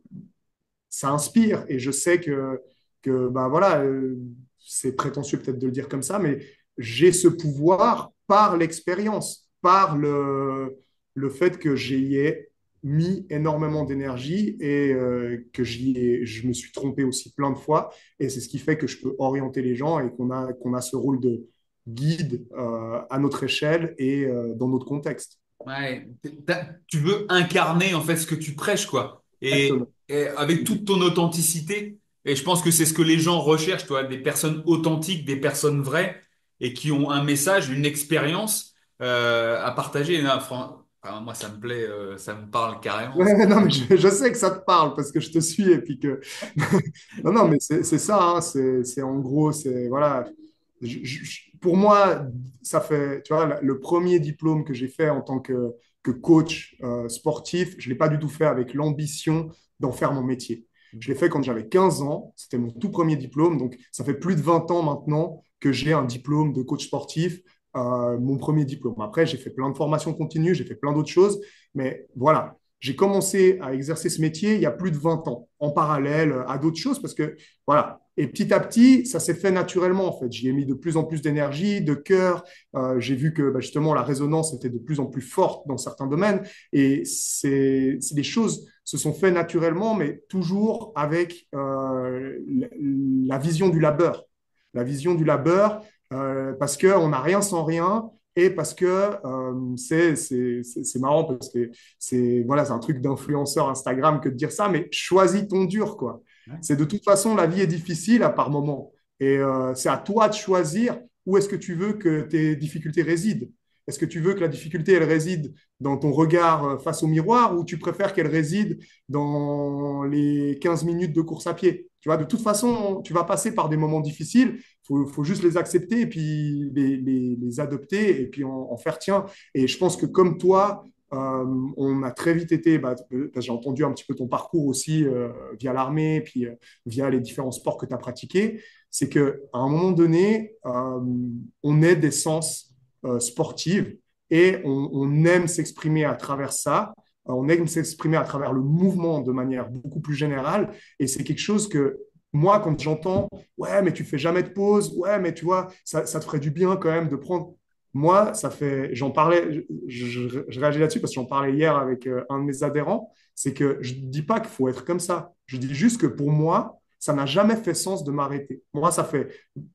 ça inspire et je sais que bah, voilà, c'est prétentieux peut-être de le dire comme ça, mais j'ai ce pouvoir par l'expérience, par le fait que j'y ai mis énormément d'énergie et que je me suis trompé aussi plein de fois. Et c'est ce qui fait que je peux orienter les gens et qu'on a ce rôle de guide à notre échelle et dans notre contexte. Ouais, tu veux incarner en fait ce que tu prêches, quoi. Exactement. Et avec toute ton authenticité. Et je pense que c'est ce que les gens recherchent, toi, des personnes authentiques, des personnes vraies et qui ont un message, une expérience à partager. Non, enfin, moi, ça me plaît, ça me parle carrément. Ouais, non, mais je sais que ça te parle parce que je te suis et puis que. Non, non, mais c'est ça, hein, c'est en gros, c'est. Voilà. Pour moi, ça fait. Tu vois, le premier diplôme que j'ai fait en tant que coach sportif, je ne l'ai pas du tout fait avec l'ambition d'en faire mon métier. Je l'ai fait quand j'avais 15 ans, c'était mon tout premier diplôme, donc ça fait plus de 20 ans maintenant que j'ai un diplôme de coach sportif, mon premier diplôme. Après, j'ai fait plein de formations continues, j'ai fait plein d'autres choses. Mais voilà, j'ai commencé à exercer ce métier il y a plus de 20 ans, en parallèle à d'autres choses, parce que voilà. Et petit à petit, ça s'est fait naturellement, en fait. J'y ai mis de plus en plus d'énergie, de cœur. J'ai vu que bah, justement, la résonance était de plus en plus forte dans certains domaines. Et les choses se sont faites naturellement, mais toujours avec la vision du labeur. La vision du labeur, parce qu'on n'a rien sans rien et parce que c'est marrant parce que c'est voilà, c'est un truc d'influenceur Instagram que de dire ça, mais choisis ton dur, quoi. C'est de toute façon, la vie est difficile à par moment. Et c'est à toi de choisir où est-ce que tu veux que tes difficultés résident. Est-ce que tu veux que la difficulté, elle réside dans ton regard face au miroir ou tu préfères qu'elle réside dans les 15 minutes de course à pied? Tu vois, de toute façon, tu vas passer par des moments difficiles. Faut juste les accepter et puis les adopter et puis en faire tien. Et je pense que comme toi, on a très vite été, bah, j'ai entendu un petit peu ton parcours aussi via l'armée, puis via les différents sports que tu as pratiqués, c'est qu'à un moment donné, on est d'essence sportive et on aime s'exprimer à travers ça. On aime s'exprimer à travers le mouvement de manière beaucoup plus générale. Et c'est quelque chose que moi, quand j'entends, ouais, mais tu fais jamais de pause, ouais, mais tu vois, ça te ferait du bien quand même de prendre. Moi, ça fait, j'en parlais, je réagis là-dessus parce que j'en parlais hier avec un de mes adhérents, c'est que je ne dis pas qu'il faut être comme ça. Je dis juste que pour moi, ça n'a jamais fait sens de m'arrêter. Moi, ça fait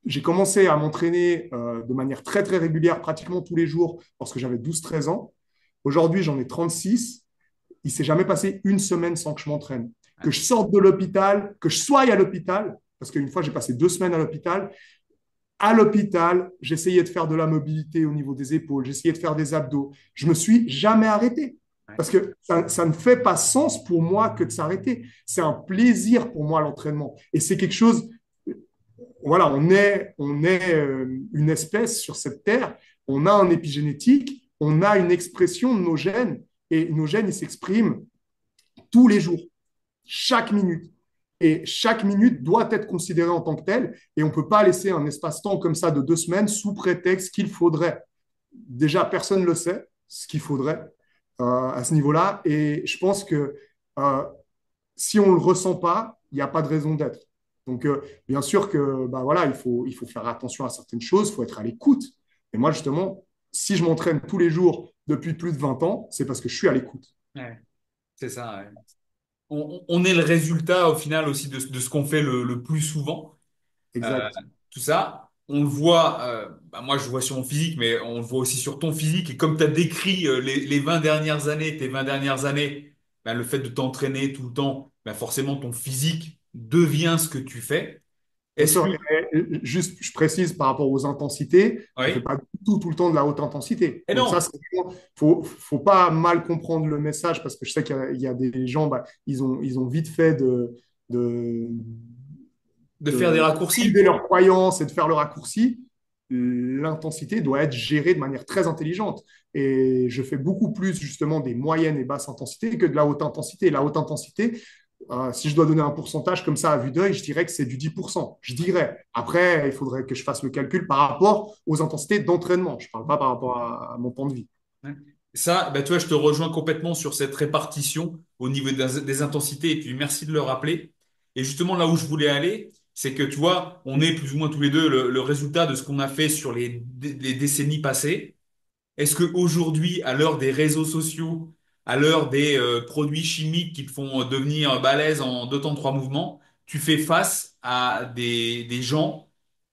j'ai commencé à m'entraîner de manière très, très régulière, pratiquement tous les jours, lorsque j'avais 12 13 ans. Aujourd'hui, j'en ai 36. Il ne s'est jamais passé une semaine sans que je m'entraîne. Que je sorte de l'hôpital, que je sois à l'hôpital, parce qu'une fois, j'ai passé 2 semaines à l'hôpital. À l'hôpital, j'essayais de faire de la mobilité au niveau des épaules, j'essayais de faire des abdos. Je me suis jamais arrêté. Ouais. Parce que ça ne fait pas sens pour moi que de s'arrêter. C'est un plaisir pour moi l'entraînement. Et c'est quelque chose, voilà, on est une espèce sur cette terre, on a un épigénétique, on a une expression de nos gènes, et nos gènes, ils s'expriment tous les jours, chaque minute. Et chaque minute doit être considérée en tant que telle, et on ne peut pas laisser un espace-temps comme ça de 2 semaines sous prétexte qu'il faudrait. Déjà, personne ne le sait, ce qu'il faudrait à ce niveau-là, et je pense que euh, si on ne le ressent pas, il n'y a pas de raison d'être. Donc, bien sûr que bah, voilà, il faut faire attention à certaines choses, il faut être à l'écoute. Et moi, justement, si je m'entraîne tous les jours depuis plus de 20 ans, c'est parce que je suis à l'écoute. Ouais, c'est ça. Ouais. On est le résultat au final aussi de ce qu'on fait le plus souvent. Euh, Exact. tout ça, on le voit, bah, moi je le vois sur mon physique, mais on le voit aussi sur ton physique. Et comme tu as décrit les 20 dernières années, tes 20 dernières années, bah, le fait de t'entraîner tout le temps, bah, forcément ton physique devient ce que tu fais. Bien Est-ce que... sûr, et juste, je précise par rapport aux intensités, je ne fais Oui. pas du tout le temps de la haute intensité. Et Donc ça, non, faut pas mal comprendre le message parce que je sais qu'il y a des gens, bah, ils ont vite fait de, de faire des de raccourcis. valider leurs croyances et de faire le raccourci. L'intensité doit être gérée de manière très intelligente. Et je fais beaucoup plus justement des moyennes et basses intensités que de la haute intensité. La haute intensité, si je dois donner un pourcentage comme ça à vue d'œil, je dirais que c'est du 10%. Je dirais. Après, il faudrait que je fasse le calcul par rapport aux intensités d'entraînement. Je ne parle pas par rapport à mon temps de vie. Ouais. Ça, bah, tu vois, je te rejoins complètement sur cette répartition au niveau des intensités. Et puis, merci de le rappeler. Et justement, là où je voulais aller, c'est que, tu vois, on est plus ou moins tous les deux le résultat de ce qu'on a fait sur les décennies passées. Est-ce qu'aujourd'hui, à l'heure des réseaux sociaux, à l'heure des produits chimiques qui te font devenir balèze en deux temps, trois mouvements, tu fais face à des gens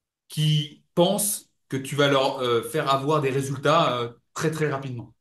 qui pensent que tu vas leur faire avoir des résultats très, très rapidement?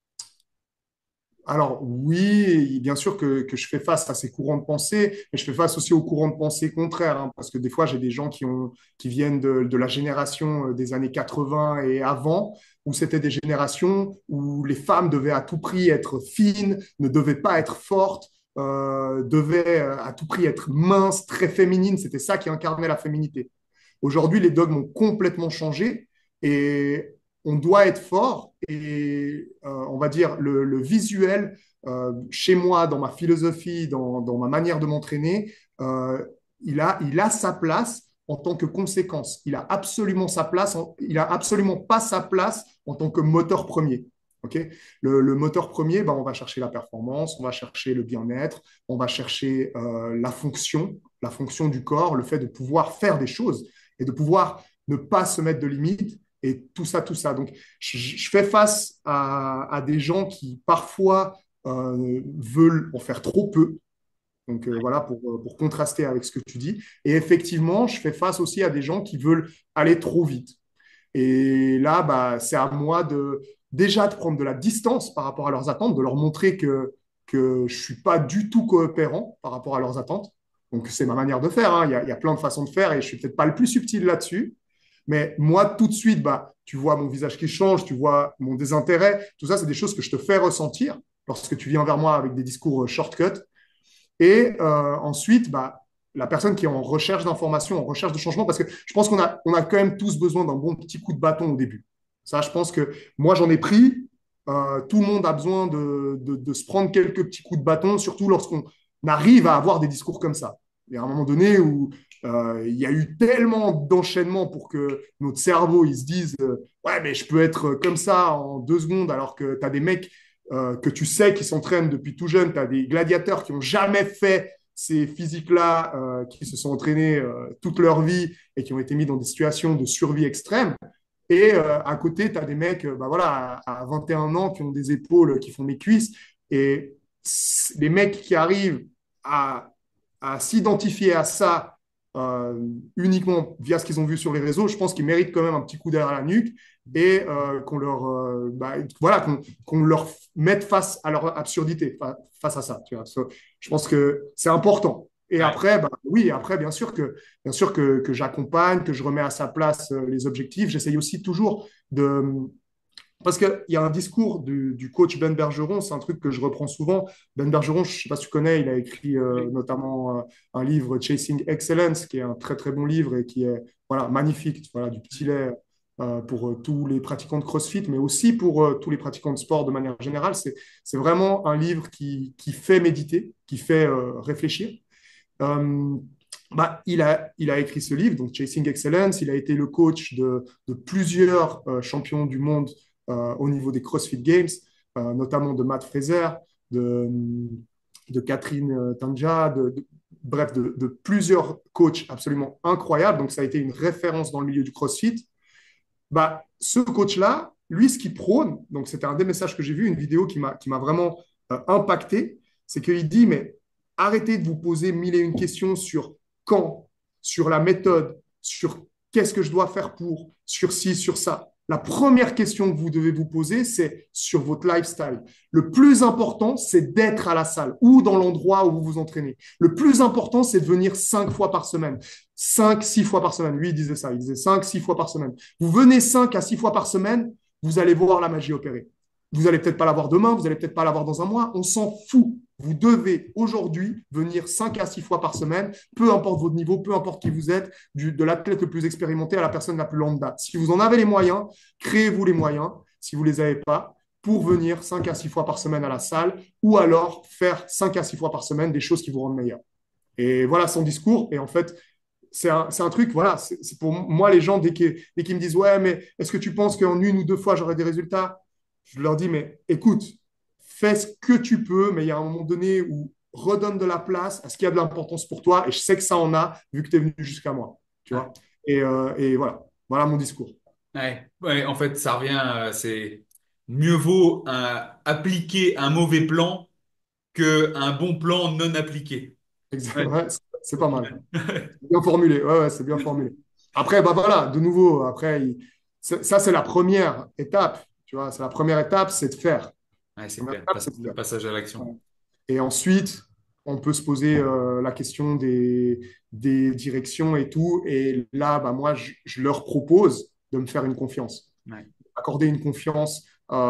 Alors oui, bien sûr que je fais face à ces courants de pensée, mais je fais face aussi aux courants de pensée contraires, hein, parce que des fois, j'ai des gens qui viennent de la génération des années 80 et avant, où c'était des générations où les femmes devaient à tout prix être fines, ne devaient pas être fortes, devaient à tout prix être minces, très féminines. C'était ça qui incarnait la féminité. Aujourd'hui, les dogmes ont complètement changé et on doit être fort et on va dire le visuel chez moi, dans ma philosophie, dans ma manière de m'entraîner, euh, il a sa place en tant que conséquence. Il a absolument sa place, il a absolument pas sa place en tant que moteur premier. Okay, le moteur premier, ben, on va chercher la performance, on va chercher le bien-être, on va chercher la fonction du corps, le fait de pouvoir faire des choses et de pouvoir ne pas se mettre de limites et tout ça, tout ça. Donc, je fais face à des gens qui parfois veulent en faire trop peu. Donc voilà, pour contraster avec ce que tu dis. Et effectivement, je fais face aussi à des gens qui veulent aller trop vite. Et là, bah, c'est à moi déjà de prendre de la distance par rapport à leurs attentes, de leur montrer que je ne suis pas du tout coopérant par rapport à leurs attentes. Donc, c'est ma manière de faire, hein. Il y a plein de façons de faire et je ne suis peut-être pas le plus subtil là-dessus. Mais moi, tout de suite, bah, tu vois mon visage qui change, tu vois mon désintérêt. Tout ça, c'est des choses que je te fais ressentir lorsque tu viens vers moi avec des discours shortcut. Et ensuite, bah, la personne qui est en recherche d'informations, en recherche de changement, parce que je pense qu'on a quand même tous besoin d'un bon petit coup de bâton au début. Ça, je pense que moi, j'en ai pris. Tout le monde a besoin de se prendre quelques petits coups de bâton, surtout lorsqu'on arrive à avoir des discours comme ça. Il y a un moment donné où il y a eu tellement d'enchaînements pour que notre cerveau, il se dise ouais, mais je peux être comme ça en 2 secondes, alors que tu as des mecs que tu sais qui s'entraînent depuis tout jeune. Tu as des gladiateurs qui n'ont jamais fait ces physiques-là, qui se sont entraînés toute leur vie et qui ont été mis dans des situations de survie extrême. Et à côté, tu as des mecs bah voilà, à 21 ans qui ont des épaules qui font mes cuisses. Et les mecs qui arrivent à s'identifier à ça uniquement via ce qu'ils ont vu sur les réseaux, je pense qu'ils méritent quand même un petit coup derrière la nuque et voilà, qu'on leur mette face à leur absurdité, face à ça. Tu vois. Je pense que c'est important. Et Ouais. après, bah, oui, après, bien sûr que j'accompagne, que je remets à sa place les objectifs. J'essaye aussi toujours de, parce qu'il y a un discours du coach Ben Bergeron, c'est un truc que je reprends souvent. Ben Bergeron, je ne sais pas si tu connais, il a écrit notamment un livre, Chasing Excellence, qui est un très très bon livre et qui est voilà, magnifique, voilà, du petit lait pour tous les pratiquants de CrossFit, mais aussi pour tous les pratiquants de sport de manière générale. C'est vraiment un livre qui fait méditer, qui fait réfléchir. Euh, il a écrit ce livre, donc Chasing Excellence. Il a été le coach de plusieurs champions du monde au niveau des CrossFit Games, notamment de Matt Fraser, de, de Catherine Tanja, bref, de plusieurs coachs absolument incroyables. Donc, ça a été une référence dans le milieu du CrossFit. Ce coach-là, lui, ce qu'il prône, donc c'était un des messages que j'ai vu, une vidéo qui m'a vraiment impacté, c'est qu'il dit, mais arrêtez de vous poser mille et une questions sur quand, sur la méthode, sur qu'est-ce que je dois faire pour, sur ci, sur ça. La première question que vous devez vous poser, c'est sur votre lifestyle. Le plus important, c'est d'être à la salle ou dans l'endroit où vous vous entraînez. Le plus important, c'est de venir 5 fois par semaine. 5, 6 fois par semaine. Lui, il disait ça. Il disait 5, 6 fois par semaine. Vous venez 5 à 6 fois par semaine, vous allez voir la magie opérer. Vous n'allez peut-être pas l'avoir demain, vous n'allez peut-être pas l'avoir dans un mois. On s'en fout. Vous devez aujourd'hui venir 5 à 6 fois par semaine, peu importe votre niveau, peu importe qui vous êtes, de l'athlète le plus expérimenté à la personne la plus lambda. Si vous en avez les moyens, créez-vous les moyens. Si vous ne les avez pas, pour venir 5 à 6 fois par semaine à la salle ou alors faire 5 à 6 fois par semaine des choses qui vous rendent meilleur. Et voilà son discours. Et en fait, c'est un truc, voilà, c'est pour moi, les gens, dès qu'ils me disent, ouais, mais est-ce que tu penses qu'en 1 ou 2 fois, j'aurai des résultats? Je leur dis, mais écoute, fais ce que tu peux, mais il y a un moment donné où redonne de la place à ce qui a de l'importance pour toi. Et je sais que ça en a, vu que tu es venu jusqu'à moi. Tu Ouais. vois? Et voilà, voilà mon discours. Ouais. Ouais, en fait, ça revient, c'est mieux vaut appliquer un mauvais plan qu'un bon plan non appliqué. Ouais. Ouais, c'est pas mal. C'est bien formulé. Ouais, ouais, c'est bien formulé. Après, bah voilà, de nouveau, après, ça, c'est la première étape. Tu vois, c'est la première étape, c'est de faire. Ouais, La c'est première clair. étape, c'est de Le faire. passage à l'action. Voilà. Et ensuite, on peut se poser la question des directions et tout. Et là, bah, moi, je leur propose de me faire une confiance, Ouais. accorder une confiance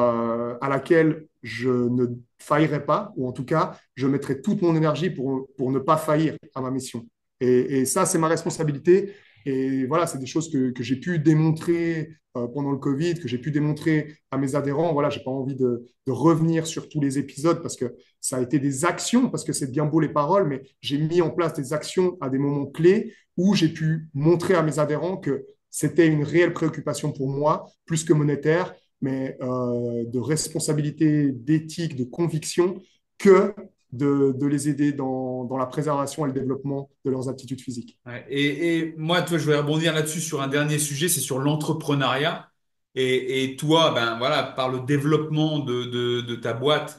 à laquelle je ne faillerai pas, ou en tout cas, je mettrai toute mon énergie pour ne pas faillir à ma mission. Et ça, c'est ma responsabilité. Et voilà, c'est des choses que j'ai pu démontrer pendant le Covid, que j'ai pu démontrer à mes adhérents. Voilà, j'ai pas envie de revenir sur tous les épisodes parce que ça a été des actions, parce que c'est bien beau les paroles, mais j'ai mis en place des actions à des moments clés où j'ai pu montrer à mes adhérents que c'était une réelle préoccupation pour moi, plus que monétaire, mais de responsabilité, d'éthique, de conviction, que de les aider dans la préservation et le développement de leurs aptitudes physiques. Ouais. Et moi, toi, je vais rebondir là-dessus sur un dernier sujet, c'est sur l'entrepreneuriat. Et toi, ben voilà, par le développement de ta boîte,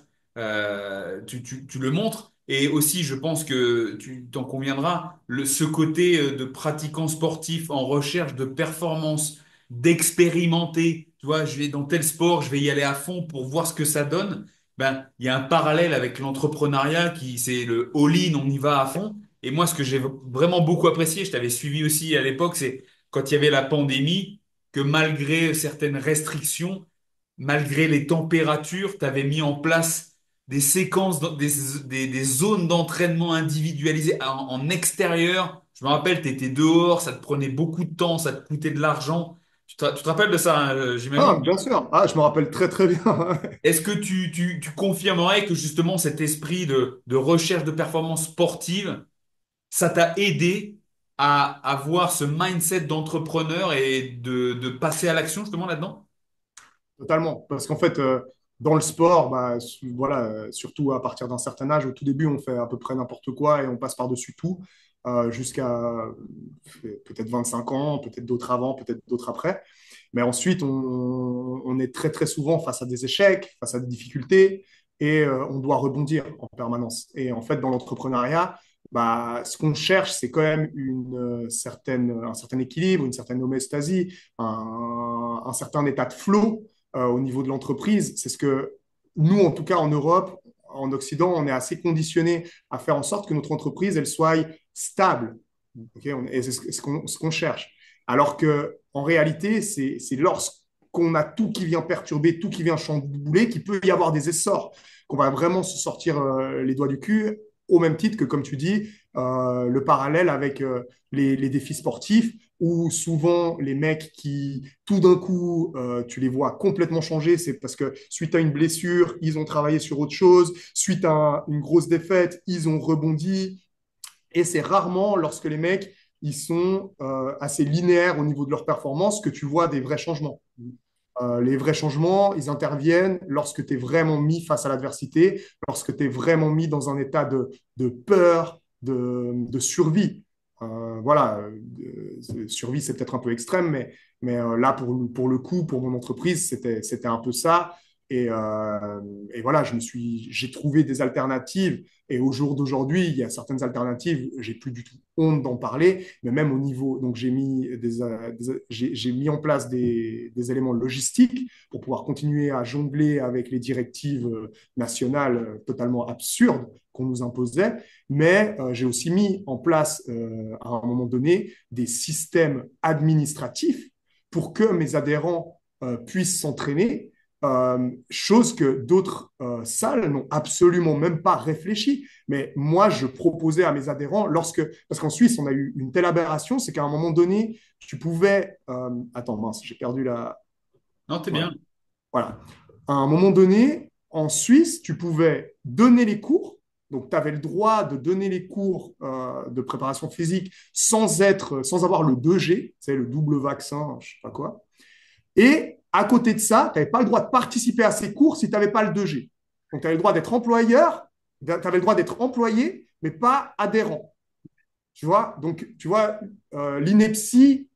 tu le montres. Et aussi, je pense que tu t'en conviendras, ce côté de pratiquant sportif en recherche de performance, d'expérimenter. Tu vois, je vais dans tel sport, je vais y aller à fond pour voir ce que ça donne. Ben, il y a un parallèle avec l'entrepreneuriat qui, c'est le all-in, on y va à fond. Et moi, ce que j'ai vraiment beaucoup apprécié, je t'avais suivi aussi à l'époque, c'est quand il y avait la pandémie, que malgré certaines restrictions, malgré les températures, tu avais mis en place des séquences, des zones d'entraînement individualisées en extérieur. Je me rappelle, tu étais dehors, ça te prenait beaucoup de temps, ça te coûtait de l'argent. Tu te rappelles de ça, hein, Ah, j'imagine? bien sûr. Ah, je me rappelle très, très bien. Est-ce que tu confirmerais que justement cet esprit de recherche de performance sportive, ça t'a aidé à avoir ce mindset d'entrepreneur et de passer à l'action justement là-dedans? Totalement. Parce qu'en fait, dans le sport, bah, voilà, surtout à partir d'un certain âge, au tout début, on fait à peu près n'importe quoi et on passe par-dessus tout jusqu'à peut-être 25 ans, peut-être d'autres avant, peut-être d'autres après. Mais ensuite, on est très, très souvent face à des échecs, face à des difficultés et on doit rebondir en permanence. Et en fait, dans l'entrepreneuriat, bah, ce qu'on cherche, c'est quand même un certain équilibre, une certaine homéostasie, un certain état de flow au niveau de l'entreprise. C'est ce que nous, en tout cas en Europe, en Occident, on est assez conditionné à faire en sorte que notre entreprise, elle soit stable. Ok, et c'est ce qu'on cherche. Alors que en réalité, c'est lorsqu'on a tout qui vient perturber, tout qui vient chambouler, qu'il peut y avoir des essors, qu'on va vraiment se sortir les doigts du cul, au même titre que, comme tu dis, le parallèle avec les défis sportifs, où souvent les mecs qui, tout d'un coup, tu les vois complètement changer, c'est parce que suite à une blessure, ils ont travaillé sur autre chose, suite à une grosse défaite, ils ont rebondi, et c'est rarement lorsque les mecs ils sont assez linéaires au niveau de leur performance que tu vois des vrais changements. Les vrais changements, ils interviennent lorsque tu es vraiment mis face à l'adversité, lorsque tu es vraiment mis dans un état de peur, de survie. Voilà, survie, c'est peut-être un peu extrême, mais là, pour le coup, pour mon entreprise, c'était un peu ça. Et voilà, j'ai trouvé des alternatives. Et au jour d'aujourd'hui, il y a certaines alternatives, j'ai plus du tout honte d'en parler, mais même au niveau, donc j'ai mis en place des éléments logistiques pour pouvoir continuer à jongler avec les directives nationales totalement absurdes qu'on nous imposait, mais j'ai aussi mis en place à un moment donné des systèmes administratifs pour que mes adhérents puissent s'entraîner, chose que d'autres salles n'ont absolument même pas réfléchi. Mais moi, je proposais à mes adhérents, parce qu'en Suisse, on a eu une telle aberration, c'est qu'à un moment donné, tu pouvais... attends, mince, j'ai perdu la... Non, t'es Voilà. bien. Voilà. À un moment donné, en Suisse, tu pouvais donner les cours. Donc, tu avais le droit de donner les cours de préparation physique sans avoir le 2G, c'est le double vaccin, je sais pas quoi. Et à côté de ça, tu n'avais pas le droit de participer à ces cours si tu n'avais pas le 2G. Donc, tu avais le droit d'être employeur, tu avais le droit d'être employé, mais pas adhérent. Tu vois, donc, tu vois, l'ineptie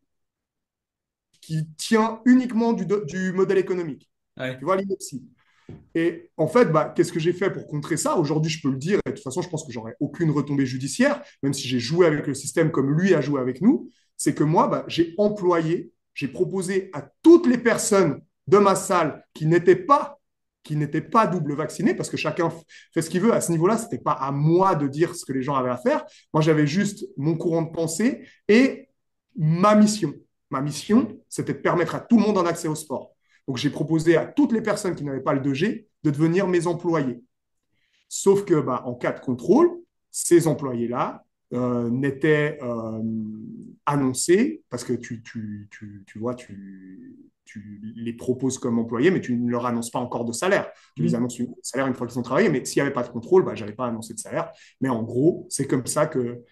qui tient uniquement du modèle économique. Ouais. Tu vois, l'ineptie. Et en fait, bah, qu'est-ce que j'ai fait pour contrer ça? Aujourd'hui, je peux le dire, et de toute façon, je pense que j'aurais aucune retombée judiciaire, même si j'ai joué avec le système comme lui a joué avec nous. C'est que moi, bah, j'ai proposé à toutes les personnes de ma salle qui n'étaient pas double vaccinées, parce que chacun fait ce qu'il veut. À ce niveau-là, ce n'était pas à moi de dire ce que les gens avaient à faire. Moi, j'avais juste mon courant de pensée et ma mission. Ma mission, c'était de permettre à tout le monde un accès au sport. Donc, j'ai proposé à toutes les personnes qui n'avaient pas le 2G de devenir mes employés. Sauf que, bah, en cas de contrôle, ces employés-là n'étaient annoncés parce que tu vois, tu les proposes comme employés, mais tu ne leur annonces pas encore de salaire. Tu les Mmh. annonces le salaire une fois qu'ils ont travaillé, mais s'il n'y avait pas de contrôle, bah, je n'avais pas annoncé de salaire. Mais en gros, c'est comme ça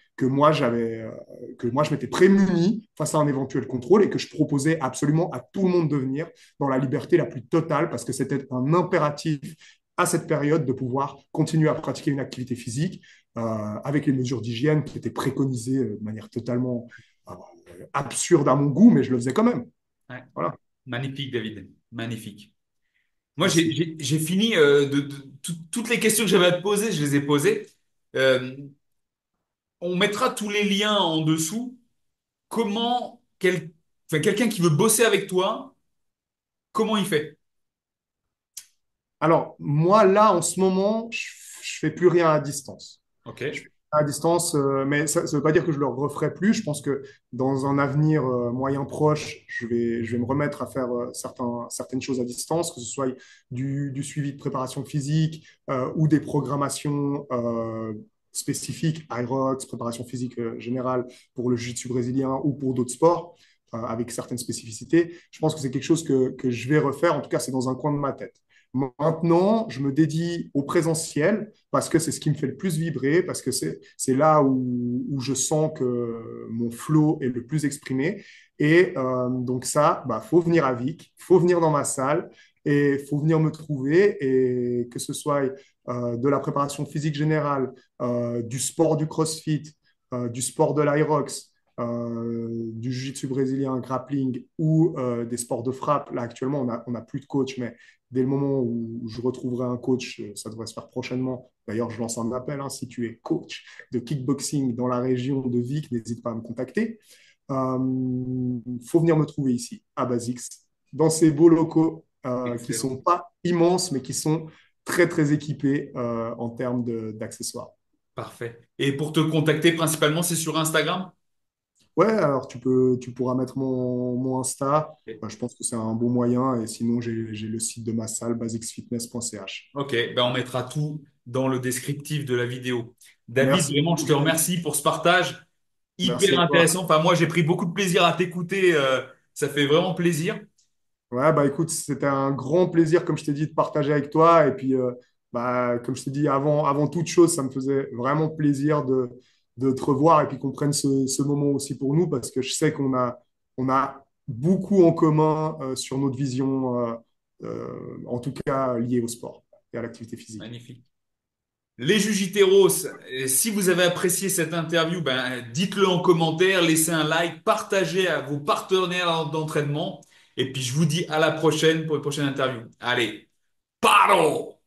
que moi, je m'étais prémuni face à un éventuel contrôle et que je proposais absolument à tout le monde de venir dans la liberté la plus totale parce que c'était un impératif à cette période de pouvoir continuer à pratiquer une activité physique avec les mesures d'hygiène qui étaient préconisées de manière totalement absurde à mon goût, mais je le faisais quand même. Ouais. Voilà. Magnifique, David. Magnifique. Moi, Merci. j'ai fini toutes les questions que j'avais à te poser, je les ai posées. Euh, on mettra tous les liens en dessous. Comment enfin, quelqu'un qui veut bosser avec toi, comment il fait? Alors, moi, là, en ce moment, je fais plus rien à distance. Ok. Je fais rien à distance, mais ça ne veut pas dire que je le referai plus. Je pense que dans un avenir moyen proche, je vais me remettre à faire certaines choses à distance, que ce soit du suivi de préparation physique ou des programmations spécifiques, Irox, préparation physique générale pour le jiu-jitsu brésilien ou pour d'autres sports, avec certaines spécificités. Je pense que c'est quelque chose que je vais refaire. En tout cas, c'est dans un coin de ma tête. Maintenant, je me dédie au présentiel parce que c'est ce qui me fait le plus vibrer, parce que c'est là où je sens que mon flow est le plus exprimé. Et donc ça, bah, faut venir à Vic, faut venir dans ma salle et faut venir me trouver. Et que ce soit de la préparation physique générale, du sport du CrossFit, du sport de l'Aerox, du jiu-jitsu brésilien, grappling ou des sports de frappe. Là, actuellement, on a plus de coach, mais dès le moment où je retrouverai un coach, ça devrait se faire prochainement. D'ailleurs, je lance un appel, hein, si tu es coach de kickboxing dans la région de Vic, n'hésite pas à me contacter. Faut venir me trouver ici, à Basix, dans ces beaux locaux qui Excellent. sont pas immenses, mais qui sont très, très équipés en termes d'accessoires. Parfait. Et pour te contacter, principalement, c'est sur Instagram? Ouais, alors tu pourras mettre mon Insta. Je pense que c'est un bon moyen. Et sinon, j'ai le site de ma salle, basixfitness.ch. Ok, ben on mettra tout dans le descriptif de la vidéo. David, Merci vraiment, je beaucoup, te Greg. remercie pour ce partage Merci hyper à toi. intéressant. Enfin, moi, j'ai pris beaucoup de plaisir à t'écouter. Ça fait vraiment plaisir. Ouais, bah écoute, c'était un grand plaisir, comme je t'ai dit, de partager avec toi. Et puis, comme je t'ai dit, avant toute chose, ça me faisait vraiment plaisir de te revoir et puis qu'on prenne ce moment aussi pour nous, parce que je sais on a beaucoup en commun sur notre vision, en tout cas liée au sport et à l'activité physique. Magnifique. Les Jujiteros, si vous avez apprécié cette interview, ben, dites-le en commentaire, laissez un like, partagez à vos partenaires d'entraînement. Et puis, je vous dis à la prochaine pour une prochaine interview. Allez, paro!